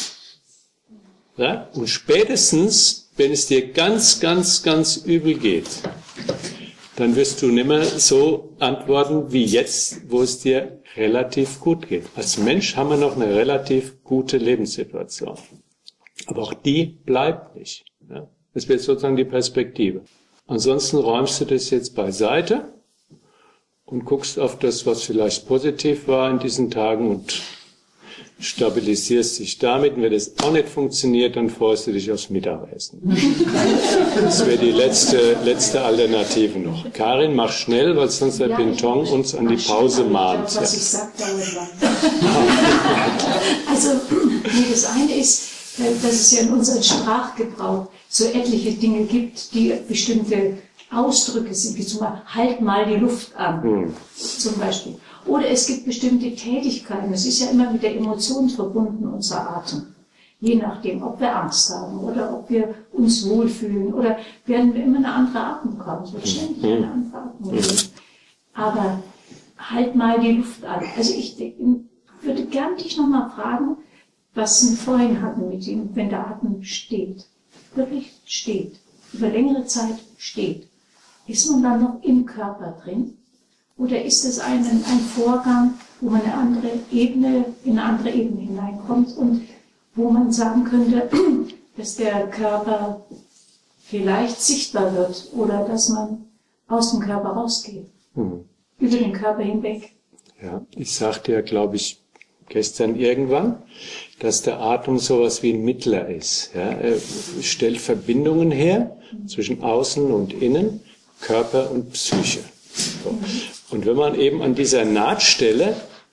Ja? Und spätestens, wenn es dir ganz, ganz, ganz übel geht, dann wirst du nimmer so antworten wie jetzt, wo es dir relativ gut geht. Als Mensch haben wir noch eine relativ gute Lebenssituation. Aber auch die bleibt nicht. Ja? Das wird sozusagen die Perspektive. Ansonsten räumst du das jetzt beiseite und guckst auf das, was vielleicht positiv war in diesen Tagen und stabilisierst dich damit. Und wenn das auch nicht funktioniert, dann freust du dich aufs Mittagessen. Das wäre die letzte, letzte Alternative noch. Karin, mach schnell, weil sonst der ja, Ping-Tong uns an die Pause mahnt. Was ja. ich sag, dauert Also, nee, das eine ist, dass es ja in unserem Sprachgebrauch so etliche Dinge gibt, die bestimmte Ausdrücke sind, wie zum Beispiel, halt mal die Luft an, hm. zum Beispiel. Oder es gibt bestimmte Tätigkeiten, es ist ja immer mit der Emotion verbunden, unser Atem. Je nachdem, ob wir Angst haben oder ob wir uns wohlfühlen oder werden wir immer eine andere Atmung haben, es wird ständig eine andere Atmung geben. Aber halt mal die Luft an. Also ich würde gern dich nochmal fragen, was wir vorhin hatten mit ihm, wenn der Atem steht, wirklich steht, über längere Zeit steht. Ist man dann noch im Körper drin? Oder ist es ein, ein Vorgang, wo man eine andere Ebene, in eine andere Ebene hineinkommt und wo man sagen könnte, dass der Körper vielleicht sichtbar wird oder dass man aus dem Körper rausgeht, mhm. über den Körper hinweg? Ja, ich sagte ja, glaube ich, gestern irgendwann, dass der Atem sowas wie ein Mittler ist. Ja, er stellt Verbindungen her zwischen Außen und Innen, Körper und Psyche. So. Und wenn man eben an dieser Nahtstelle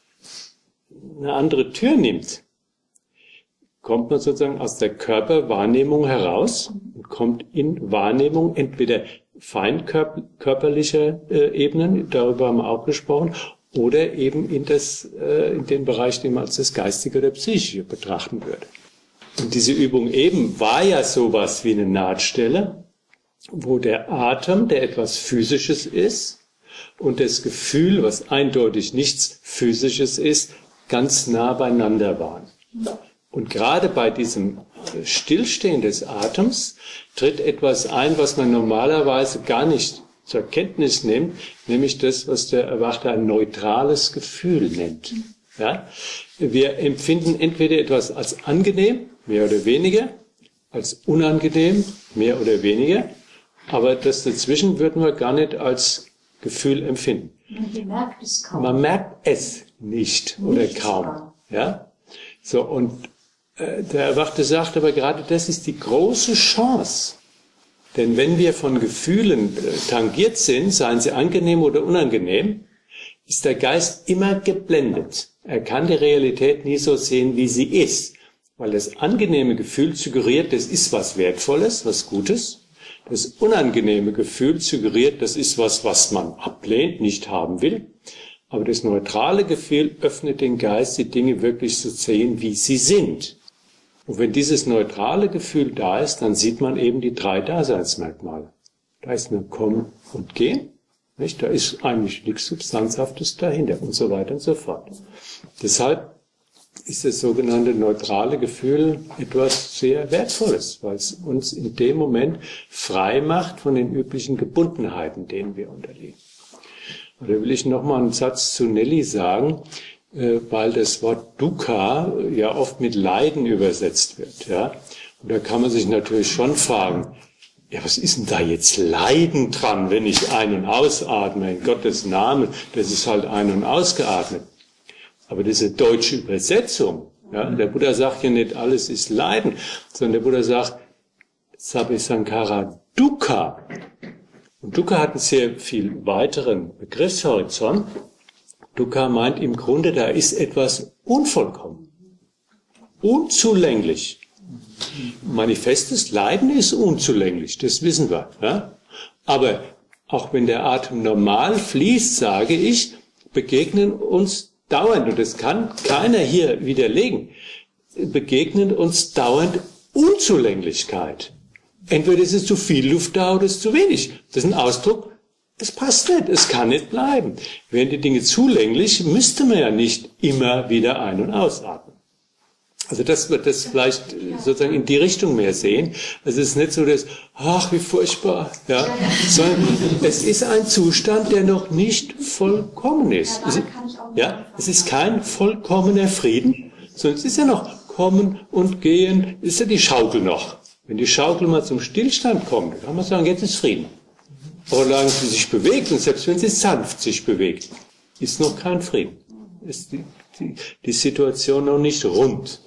eine andere Tür nimmt, kommt man sozusagen aus der Körperwahrnehmung heraus und kommt in Wahrnehmung entweder feinkörperlicher äh, Ebenen, darüber haben wir auch gesprochen, oder eben in, das, äh, in den Bereich, den man als das Geistige oder Psychische betrachten würde. Und diese Übung eben war ja sowas wie eine Nahtstelle, wo der Atem, der etwas Physisches ist, und das Gefühl, was eindeutig nichts Physisches ist, ganz nah beieinander waren. Und gerade bei diesem Stillstehen des Atems tritt etwas ein, was man normalerweise gar nicht zur Kenntnis nimmt, nämlich das, was der Erwachte ein neutrales Gefühl nennt. Ja? Wir empfinden entweder etwas als angenehm, mehr oder weniger, als unangenehm, mehr oder weniger, aber das dazwischen würden wir gar nicht als Gefühl empfinden. Man merkt es kaum. Man merkt es nicht oder Nichts kaum. war. Ja? So, und äh, der Erwachte sagt aber gerade, das ist die große Chance. Denn wenn wir von Gefühlen äh, tangiert sind, seien sie angenehm oder unangenehm, ist der Geist immer geblendet. Er kann die Realität nie so sehen, wie sie ist. Weil das angenehme Gefühl suggeriert, das ist was Wertvolles, was Gutes. Das unangenehme Gefühl suggeriert, das ist was, was man ablehnt, nicht haben will. Aber das neutrale Gefühl öffnet den Geist, die Dinge wirklich zu sehen, wie sie sind. Und wenn dieses neutrale Gefühl da ist, dann sieht man eben die drei Daseinsmerkmale. Da ist nur Kommen und Gehen. Nicht? Da ist eigentlich nichts Substanzhaftes dahinter und so weiter und so fort. Deshalb ist das sogenannte neutrale Gefühl etwas sehr Wertvolles, weil es uns in dem Moment frei macht von den üblichen Gebundenheiten, denen wir unterliegen. Und da will ich nochmal einen Satz zu Nelly sagen, weil das Wort Dukkha ja oft mit Leiden übersetzt wird. Ja? Und da kann man sich natürlich schon fragen, ja, was ist denn da jetzt Leiden dran, wenn ich ein- und ausatme? In Gottes Namen, das ist halt ein- und ausgeatmet. Aber diese deutsche Übersetzung, ja, der Buddha sagt ja nicht, alles ist Leiden, sondern der Buddha sagt, Sabbe Sankara Dukkha. Und Dukkha hat einen sehr viel weiteren Begriffshorizont. Dukkha meint im Grunde, da ist etwas unvollkommen, unzulänglich. Manifestes Leiden ist unzulänglich, das wissen wir. Ja? Aber auch wenn der Atem normal fließt, sage ich, begegnen uns dauernd, und das kann keiner hier widerlegen, begegnen uns dauernd Unzulänglichkeit. Entweder ist es zu viel Luft da oder es ist zu wenig. Das ist ein Ausdruck, es passt nicht, es kann nicht bleiben. Wären die Dinge zulänglich, müsste man ja nicht immer wieder ein- und ausatmen. Also das wird das vielleicht sozusagen in die Richtung mehr sehen. Also es ist nicht so, dass, ach, wie furchtbar, ja, sondern es ist ein Zustand, der noch nicht vollkommen ist. Es ist, ja, es ist kein vollkommener Frieden, sondern es ist ja noch Kommen und Gehen, ist ja die Schaukel noch. Wenn die Schaukel mal zum Stillstand kommt, dann kann man sagen, jetzt ist Frieden. Aber solange sie sich bewegt, und selbst wenn sie sanft sich bewegt, ist noch kein Frieden. Ist die, die, die Situation noch nicht rund.